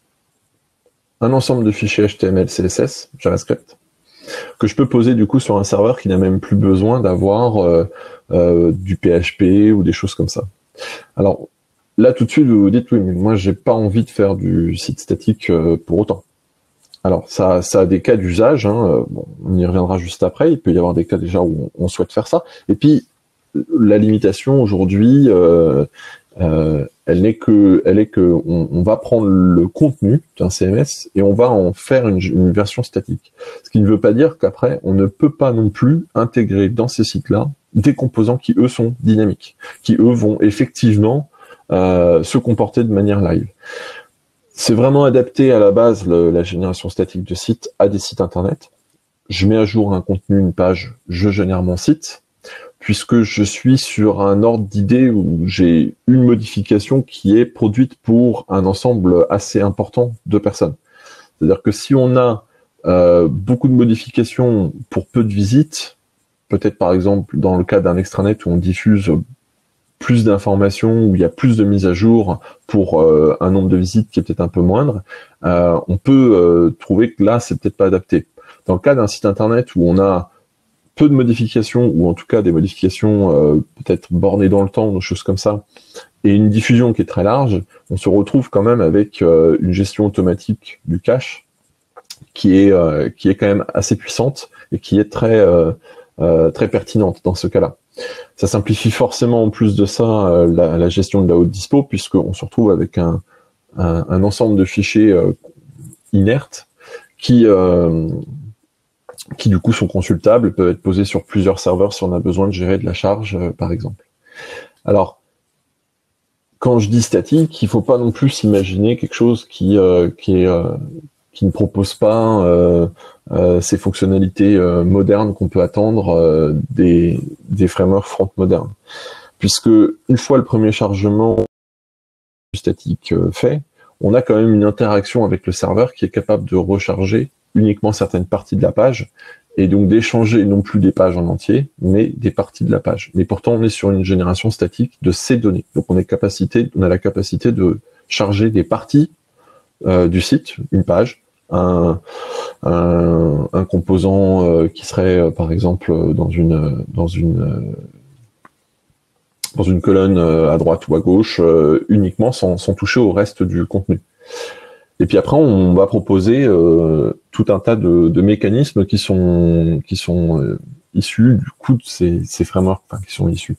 un ensemble de fichiers H T M L, C S S, JavaScript, que je peux poser du coup sur un serveur qui n'a même plus besoin d'avoir euh, euh, du P H P ou des choses comme ça. Alors là tout de suite vous vous dites oui mais moi j'ai pas envie de faire du site statique euh, pour autant. Alors ça, ça a des cas d'usage, hein, bon, on y reviendra juste après, il peut y avoir des cas déjà où on, on souhaite faire ça, et puis la limitation aujourd'hui, euh, euh, elle n'est que, elle est que on, on va prendre le contenu d'un C M S et on va en faire une, une version statique. Ce qui ne veut pas dire qu'après on ne peut pas non plus intégrer dans ces sites-là des composants qui eux sont dynamiques, qui eux vont effectivement euh, se comporter de manière live. C'est vraiment adapté à la base le, la génération statique de sites à des sites internet. Je mets à jour un contenu, une page, je génère mon site, puisque je suis sur un ordre d'idée où j'ai une modification qui est produite pour un ensemble assez important de personnes. C'est-à-dire que si on a euh, beaucoup de modifications pour peu de visites, peut-être par exemple dans le cas d'un extranet où on diffuse plus d'informations, où il y a plus de mises à jour pour euh, un nombre de visites qui est peut-être un peu moindre, euh, on peut euh, trouver que là, c'est peut-être pas adapté. Dans le cas d'un site internet où on a peu de modifications, ou en tout cas des modifications euh, peut-être bornées dans le temps, des choses comme ça, et une diffusion qui est très large, on se retrouve quand même avec euh, une gestion automatique du cache qui est euh, qui est quand même assez puissante et qui est très euh, euh, très pertinente dans ce cas-là. Ça simplifie forcément en plus de ça euh, la, la gestion de la haute dispo, puisqu'on se retrouve avec un, un, un ensemble de fichiers euh, inertes qui euh, qui du coup sont consultables, peuvent être posés sur plusieurs serveurs si on a besoin de gérer de la charge, euh, par exemple. Alors, quand je dis statique, il faut pas non plus s'imaginer quelque chose qui, euh, qui, est, euh, qui ne propose pas euh, euh, ces fonctionnalités euh, modernes qu'on peut attendre euh, des, des frameworks front modernes. Puisque une fois le premier chargement statique euh, fait, on a quand même une interaction avec le serveur qui est capable de recharger uniquement certaines parties de la page, et donc d'échanger non plus des pages en entier, mais des parties de la page. Mais pourtant, on est sur une génération statique de ces données. Donc on est capacité, on a la capacité de charger des parties euh, du site, une page, un, un, un composant euh, qui serait euh, par exemple dans une dans une euh, dans une colonne euh, à droite ou à gauche, euh, uniquement sans, sans toucher au reste du contenu. Et puis après, on va proposer euh, tout un tas de, de mécanismes qui sont qui sont euh, issus du coup de ces, ces frameworks, enfin qui sont issus,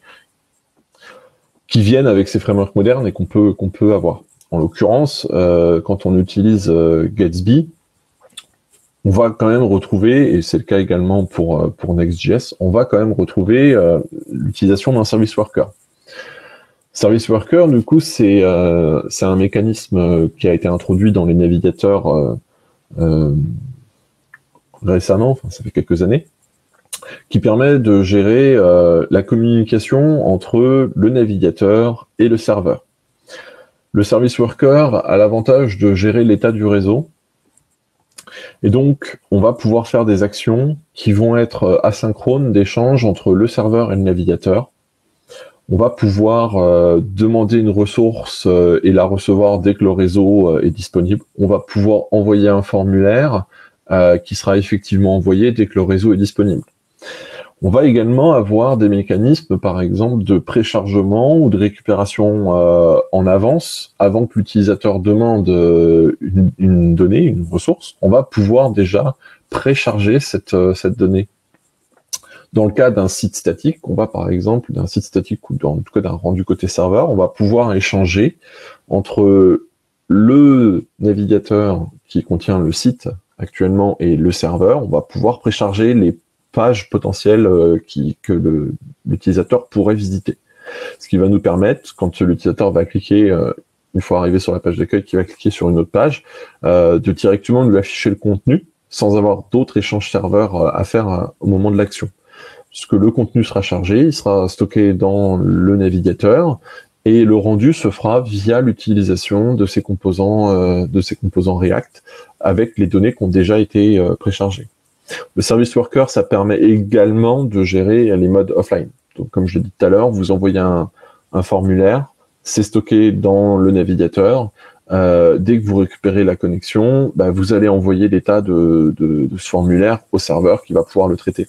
qui viennent avec ces frameworks modernes et qu'on peut qu'on peut avoir. En l'occurrence, euh, quand on utilise euh, Gatsby, on va quand même retrouver, et c'est le cas également pour pour Next.js, on va quand même retrouver euh, l'utilisation d'un service worker. Service worker, du coup, c'est euh, c'est un mécanisme qui a été introduit dans les navigateurs euh, euh, récemment, enfin ça fait quelques années, qui permet de gérer euh, la communication entre le navigateur et le serveur. Le service worker a l'avantage de gérer l'état du réseau, et donc on va pouvoir faire des actions qui vont être asynchrones d'échange entre le serveur et le navigateur. On va pouvoir euh, demander une ressource euh, et la recevoir dès que le réseau euh, est disponible. On va pouvoir envoyer un formulaire euh, qui sera effectivement envoyé dès que le réseau est disponible. On va également avoir des mécanismes, par exemple, de préchargement ou de récupération euh, en avance, avant que l'utilisateur demande euh, une, une donnée, une ressource. On va pouvoir déjà précharger cette, euh, cette donnée. Dans le cas d'un site statique, on va par exemple, d'un site statique ou dans, en tout cas d'un rendu côté serveur, on va pouvoir échanger entre le navigateur qui contient le site actuellement et le serveur. On va pouvoir précharger les pages potentielles euh, qui, que le, l'utilisateur pourrait visiter. Ce qui va nous permettre, quand l'utilisateur va cliquer, euh, une fois arrivé sur la page d'accueil, qui va cliquer sur une autre page, euh, de directement lui afficher le contenu sans avoir d'autres échanges serveurs euh, à faire euh, au moment de l'action. Puisque le contenu sera chargé, il sera stocké dans le navigateur et le rendu se fera via l'utilisation de ces composants, euh, de ces composants React avec les données qui ont déjà été euh, préchargées. Le service worker, ça permet également de gérer les modes offline. Donc, comme je l'ai dit tout à l'heure, vous envoyez un, un formulaire, c'est stocké dans le navigateur. Euh, dès que vous récupérez la connexion, bah, vous allez envoyer l'état de, de, de ce formulaire au serveur qui va pouvoir le traiter.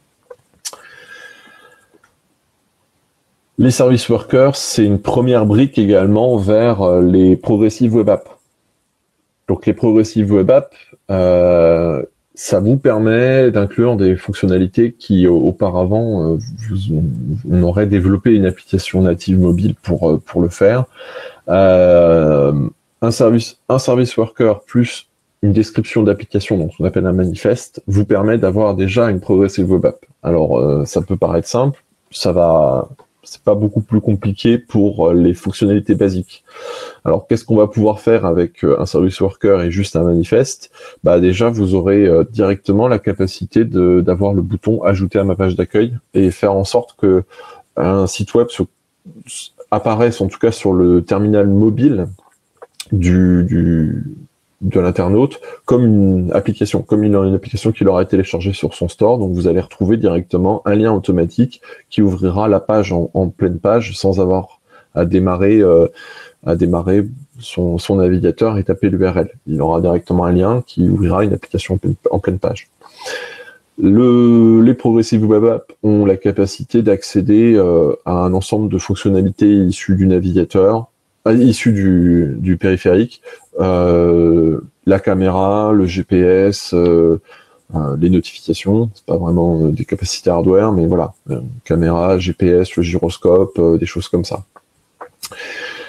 Les service workers, c'est une première brique également vers les progressive web apps. Donc les progressive web apps, euh, ça vous permet d'inclure des fonctionnalités qui auparavant, euh, vous, on aurait développé une application native mobile pour pour le faire. Euh, un service un service worker plus une description d'application, donc ce qu'on appelle un manifeste, vous permet d'avoir déjà une progressive web app. Alors euh, ça peut paraître simple, ça va c'est pas beaucoup plus compliqué pour les fonctionnalités basiques. Alors, qu'est-ce qu'on va pouvoir faire avec un service worker et juste un manifeste? Bah déjà, vous aurez euh, directement la capacité de, d'avoir le bouton ajouter à ma page d'accueil et faire en sorte que un site web se, apparaisse en tout cas sur le terminal mobile du, du de l'internaute comme une application, comme une, une application qu'il aura téléchargée sur son store. Donc vous allez retrouver directement un lien automatique qui ouvrira la page en, en pleine page sans avoir à démarrer, euh, à démarrer son, son navigateur et taper l'U R L. Il aura directement un lien qui ouvrira une application en pleine, en pleine page. Le, les progressive web apps ont la capacité d'accéder euh, à un ensemble de fonctionnalités issues du navigateur, issu du, du périphérique, euh, la caméra, le G P S, euh, euh, les notifications, c'est pas vraiment euh, des capacités hardware, mais voilà, euh, caméra, G P S, le gyroscope, euh, des choses comme ça.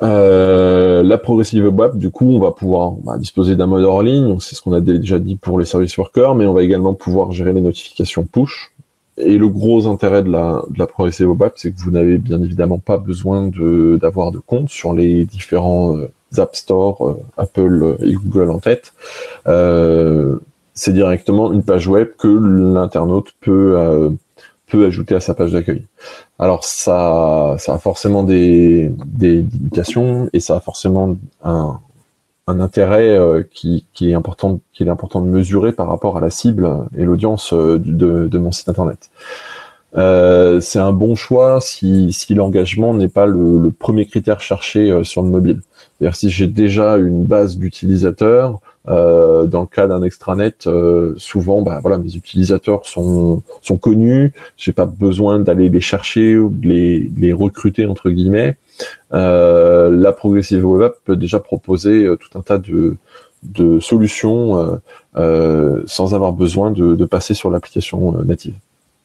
Euh, la progressive web app, du coup, on va pouvoir bah, disposer d'un mode hors ligne, c'est ce qu'on a déjà dit pour les service workers, mais on va également pouvoir gérer les notifications push. Et le gros intérêt de la, de la progressive web app, c'est que vous n'avez bien évidemment pas besoin de, d'avoir de compte sur les différents euh, App Store, euh, Apple et Google en tête. Euh, c'est directement une page web que l'internaute peut euh, peut ajouter à sa page d'accueil. Alors ça, ça a forcément des, des limitations et ça a forcément un, un intérêt euh, qui, qui est important, qu'il est important de mesurer par rapport à la cible et l'audience euh, de, de mon site internet. Euh, c'est un bon choix si, si l'engagement n'est pas le, le premier critère cherché euh, sur le mobile. C'est-à-dire si j'ai déjà une base d'utilisateurs, euh, dans le cas d'un extranet, euh, souvent, bah, voilà, mes utilisateurs sont, sont connus, j'ai pas besoin d'aller les chercher ou de les, les recruter entre guillemets. Euh, la Progressive Web App peut déjà proposer euh, tout un tas de, de solutions euh, euh, sans avoir besoin de, de passer sur l'application euh, native.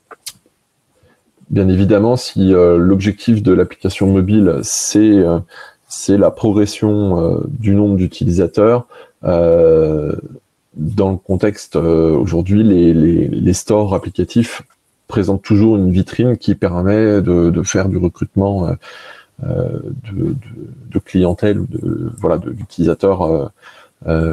Bien évidemment, si euh, l'objectif de l'application mobile, c'est euh, c'est la progression euh, du nombre d'utilisateurs, euh, dans le contexte euh, aujourd'hui, les, les, les stores applicatifs présentent toujours une vitrine qui permet de, de faire du recrutement euh, de, de, de clientèle ou de voilà de d'utilisateurs euh, euh,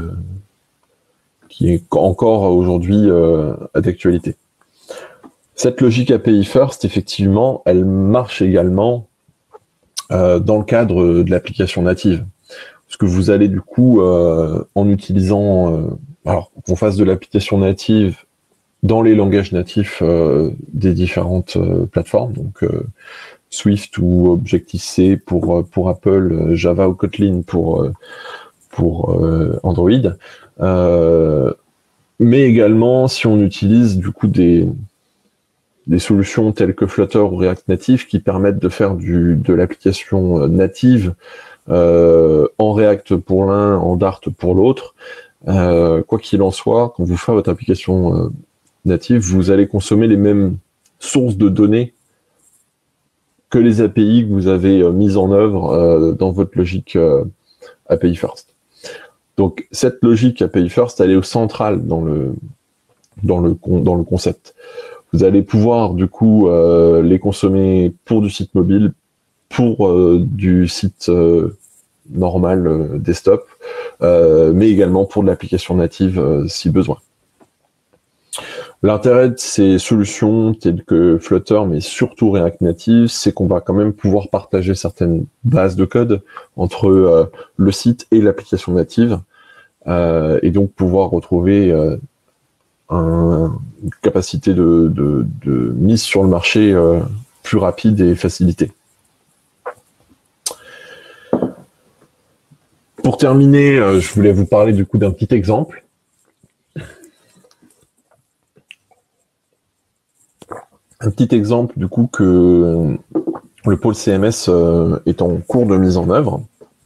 qui est encore aujourd'hui euh, d'actualité. Cette logique A P I First, effectivement, elle marche également euh, dans le cadre de l'application native. Parce que vous allez du coup, euh, en utilisant, euh, alors qu'on fasse de l'application native dans les langages natifs euh, des différentes euh, plateformes, donc euh, Swift ou Objective-C pour pour Apple, Java ou Kotlin pour pour euh, Android, euh, mais également si on utilise du coup des des solutions telles que Flutter ou React Native qui permettent de faire du, de l'application native euh, en React pour l'un, en Dart pour l'autre. Euh, quoi qu'il en soit, quand vous faites votre application euh, native, vous allez consommer les mêmes sources de données que les A P I que vous avez euh, mises en œuvre euh, dans votre logique euh, A P I First. Donc cette logique A P I First, elle est au central dans le dans le dans le concept. Vous allez pouvoir du coup euh, les consommer pour du site mobile, pour euh, du site euh, normal euh, desktop, euh, mais également pour de l'application native euh, si besoin. L'intérêt de ces solutions telles que Flutter, mais surtout React Native, c'est qu'on va quand même pouvoir partager certaines bases de code entre euh, le site et l'application native, euh, et donc pouvoir retrouver euh, un, une capacité de, de, de mise sur le marché euh, plus rapide et facilitée. Pour terminer, euh, je voulais vous parler du coup d'un petit exemple. Un petit exemple du coup que le pôle C M S euh, est en cours de mise en œuvre.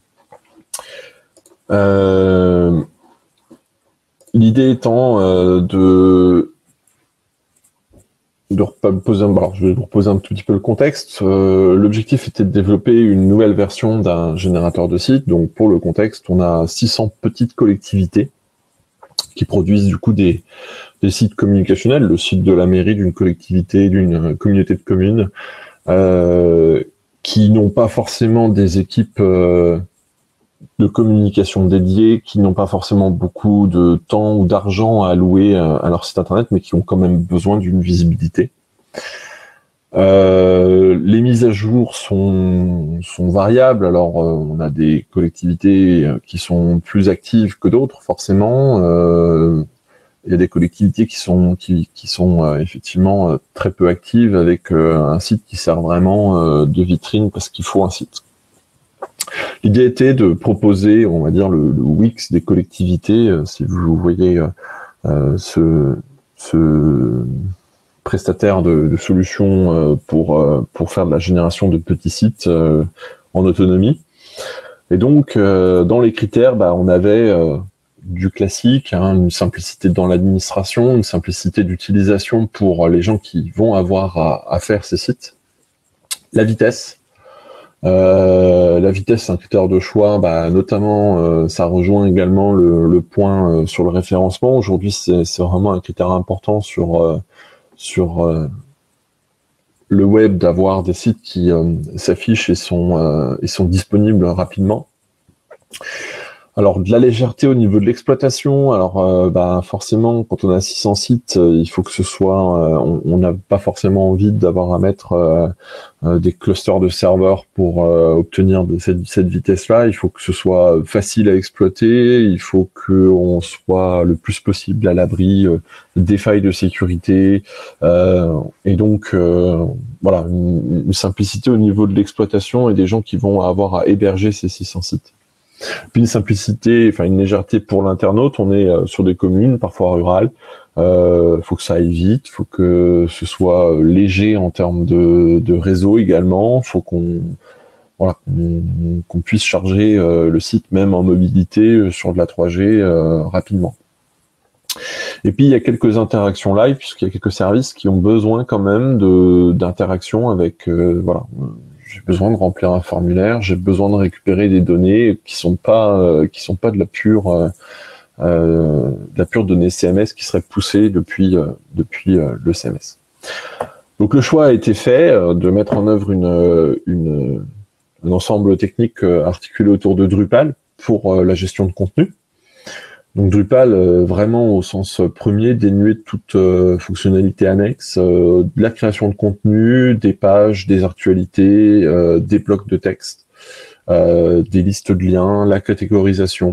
Euh, L'idée étant euh, de, de reposer, alors je vais vous reposer un tout petit peu le contexte. Euh, L'objectif était de développer une nouvelle version d'un générateur de sites. Donc pour le contexte, on a six cents petites collectivités qui produisent du coup des, des sites communicationnels, le site de la mairie, d'une collectivité, d'une communauté de communes, euh, qui n'ont pas forcément des équipes euh, de communication dédiées, qui n'ont pas forcément beaucoup de temps ou d'argent à allouer à, à leur site internet, mais qui ont quand même besoin d'une visibilité. Euh, les mises à jour sont, sont variables. Alors, euh, on a des collectivités qui sont plus actives que d'autres, forcément. Euh, il y a des collectivités qui sont qui, qui sont euh, effectivement euh, très peu actives, avec euh, un site qui sert vraiment euh, de vitrine parce qu'il faut un site. L'idée était de proposer, on va dire, le, le Wix des collectivités. Euh, si vous voyez euh, ce, ce prestataire de, de solutions euh, pour euh, pour faire de la génération de petits sites euh, en autonomie. Et donc, euh, dans les critères, bah, on avait euh, du classique, hein, une simplicité dans l'administration, une simplicité d'utilisation pour les gens qui vont avoir à, à faire ces sites, la vitesse, Euh, la vitesse, c'est un critère de choix, bah, notamment, euh, ça rejoint également le, le point euh, sur le référencement. Aujourd'hui, c'est vraiment un critère important sur, euh, sur euh, le web, d'avoir des sites qui euh, s'affichent et sont, euh, et sont disponibles rapidement. Alors, de la légèreté au niveau de l'exploitation, alors euh, bah, forcément, quand on a six cents sites, euh, il faut que ce soit, euh, on n'a pas forcément envie d'avoir à mettre euh, euh, des clusters de serveurs pour euh, obtenir de cette, cette vitesse-là. Il faut que ce soit facile à exploiter, il faut qu'on soit le plus possible à l'abri euh, des failles de sécurité, euh, et donc euh, voilà, une, une simplicité au niveau de l'exploitation et des gens qui vont avoir à héberger ces six cents sites. Puis une simplicité, enfin une légèreté pour l'internaute. On est euh, sur des communes, parfois rurales. Euh, faut que ça aille vite, faut que ce soit léger en termes de, de réseau également. Faut qu'on voilà, qu'on qu'on puisse charger euh, le site même en mobilité euh, sur de la trois G euh, rapidement. Et puis il y a quelques interactions live, puisqu'il y a quelques services qui ont besoin quand même de d'interaction avec euh, voilà. J'ai besoin de remplir un formulaire, j'ai besoin de récupérer des données qui sont pas euh, qui sont pas de la pure euh, euh, de la pure donnée C M S qui serait poussée depuis euh, depuis euh, le C M S. Donc le choix a été fait euh, de mettre en œuvre une, une un ensemble technique euh, articulé autour de Drupal pour euh, la gestion de contenu. Donc Drupal, euh, vraiment au sens premier, dénué de toute euh, fonctionnalité annexe, euh, de la création de contenu, des pages, des actualités, euh, des blocs de texte, euh, des listes de liens, la catégorisation.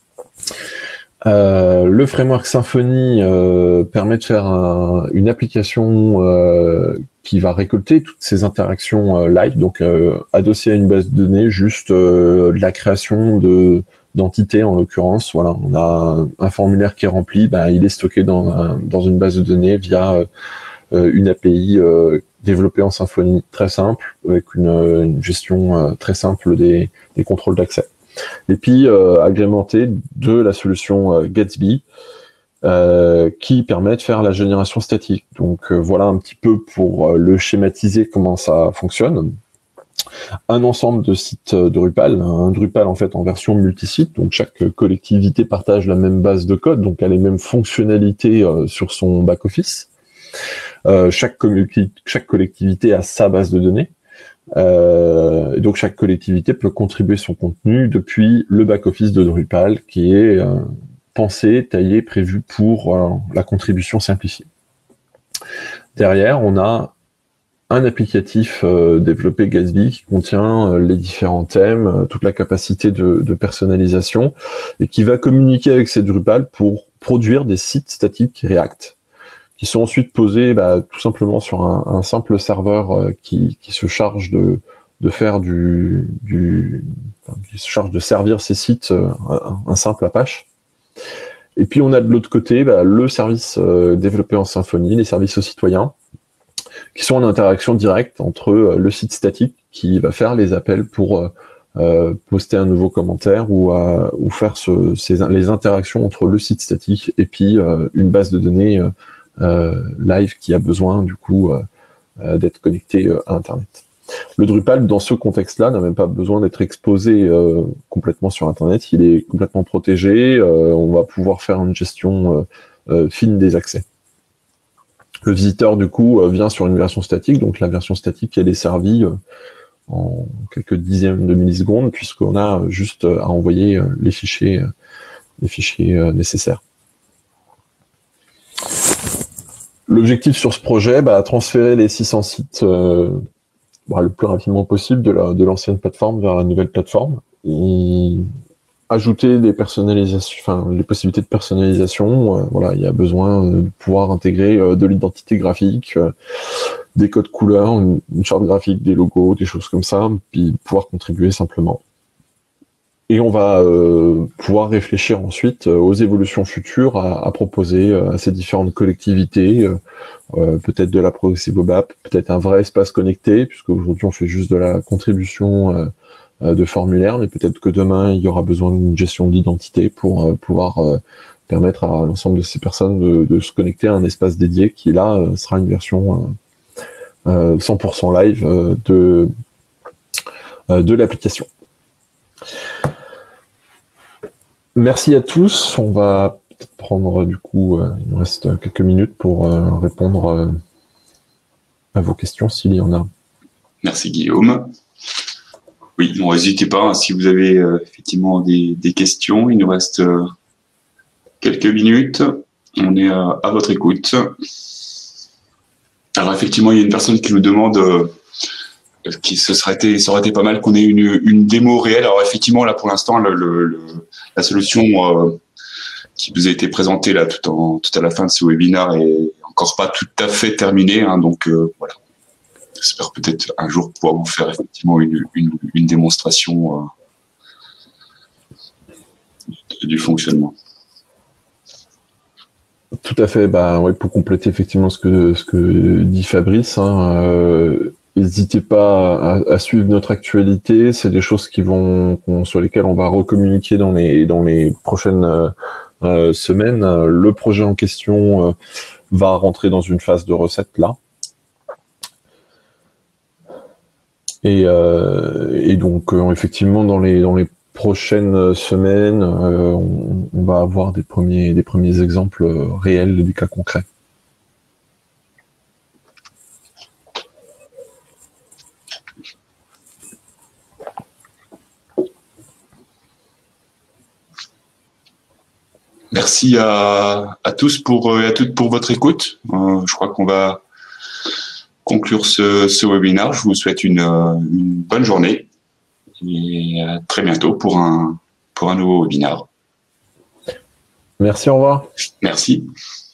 Euh, le framework Symfony euh, permet de faire un, une application euh, qui va récolter toutes ces interactions euh, live, donc euh, adossé à une base de données, juste euh, de la création de d'entités en l'occurrence. Voilà, on a un formulaire qui est rempli, ben, il est stocké dans, un, dans une base de données via euh, une A P I euh, développée en Symfony, très simple, avec une, une gestion euh, très simple des, des contrôles d'accès. Et puis euh, agrémenté de la solution euh, Gatsby, euh, qui permet de faire la génération statique. Donc euh, voilà un petit peu pour euh, le schématiser comment ça fonctionne. Un ensemble de sites Drupal, un Drupal en fait en version multisite, donc chaque collectivité partage la même base de code, donc a les mêmes fonctionnalités euh, sur son back-office. Euh, chaque, chaque collectivité a sa base de données, euh, et donc chaque collectivité peut contribuer son contenu depuis le back-office de Drupal qui est euh, pensé, taillé, prévu pour euh, la contribution simplifiée. Derrière, on a un applicatif euh, développé Gatsby qui contient euh, les différents thèmes, euh, toute la capacité de, de personnalisation, et qui va communiquer avec ces Drupal pour produire des sites statiques React, qui sont ensuite posés bah, tout simplement sur un, un simple serveur euh, qui, qui se charge de, de faire du, du enfin, qui se charge de servir ces sites euh, un, un simple Apache. Et puis on a de l'autre côté bah, le service euh, développé en Symfony, les services aux citoyens, qui sont en interaction directe entre euh, le site statique qui va faire les appels pour euh, euh, poster un nouveau commentaire ou, euh, ou faire ce, ces, les interactions entre le site statique et puis euh, une base de données euh, euh, live qui a besoin du coup euh, euh, d'être connectée euh, à Internet. Le Drupal, dans ce contexte-là, n'a même pas besoin d'être exposé euh, complètement sur Internet. Il est complètement protégé. Euh, on va pouvoir faire une gestion euh, euh, fine des accès. Le visiteur, du coup, vient sur une version statique, donc la version statique, elle est servie en quelques dixièmes de millisecondes, puisqu'on a juste à envoyer les fichiers, les fichiers nécessaires. L'objectif sur ce projet, bah, transférer les six cents sites euh, bah, le plus rapidement possible de la, de l'ancienne plateforme vers la nouvelle plateforme, et ajouter des personnalisations, enfin les possibilités de personnalisation. Euh, voilà, il y a besoin de pouvoir intégrer euh, de l'identité graphique, euh, des codes couleurs, une, une charte graphique, des logos, des choses comme ça, puis pouvoir contribuer simplement. Et on va euh, pouvoir réfléchir ensuite euh, aux évolutions futures à, à proposer euh, à ces différentes collectivités, euh, euh, peut-être de la Progressive Web App, peut-être un vrai espace connecté, puisque aujourd'hui on fait juste de la contribution euh, de formulaire, mais peut-être que demain il y aura besoin d'une gestion d'identité pour euh, pouvoir euh, permettre à l'ensemble de ces personnes de, de se connecter à un espace dédié qui là euh, sera une version euh, euh, cent pour cent live euh, de euh, de l'application. Merci à tous. On va peut-être prendre du coup, euh, il nous reste quelques minutes pour euh, répondre euh, à vos questions s'il y en a. Merci Guillaume. Oui, non, n'hésitez pas, hein, si vous avez euh, effectivement des, des questions, il nous reste euh, quelques minutes. On est à, à votre écoute. Alors effectivement, il y a une personne qui nous demande, euh, qui ce serait été, ça aurait été pas mal qu'on ait une, une démo réelle. Alors effectivement, là pour l'instant, le, le, le, la solution euh, qui vous a été présentée là tout, en, tout à la fin de ce webinaire est encore pas tout à fait terminée. Hein, donc euh, voilà. J'espère peut-être un jour pouvoir vous faire effectivement une, une, une démonstration euh, du fonctionnement. Tout à fait. Bah, ouais, pour compléter effectivement ce que, ce que dit Fabrice, hein, euh, n'hésitez pas à, à suivre notre actualité. C'est des choses qui vont, sur lesquelles on va recommuniquer dans les, dans les prochaines euh, semaines. Le projet en question euh, va rentrer dans une phase de recette là. Et, euh, et donc, euh, effectivement, dans les, dans les prochaines semaines, euh, on, on va avoir des premiers, des premiers exemples réels, des cas concrets. Merci à, à tous pour, et à toutes pour votre écoute. Euh, je crois qu'on va conclure ce, ce webinaire. Je vous souhaite une, une bonne journée et à très bientôt pour un, pour un nouveau webinaire. Merci, au revoir. Merci.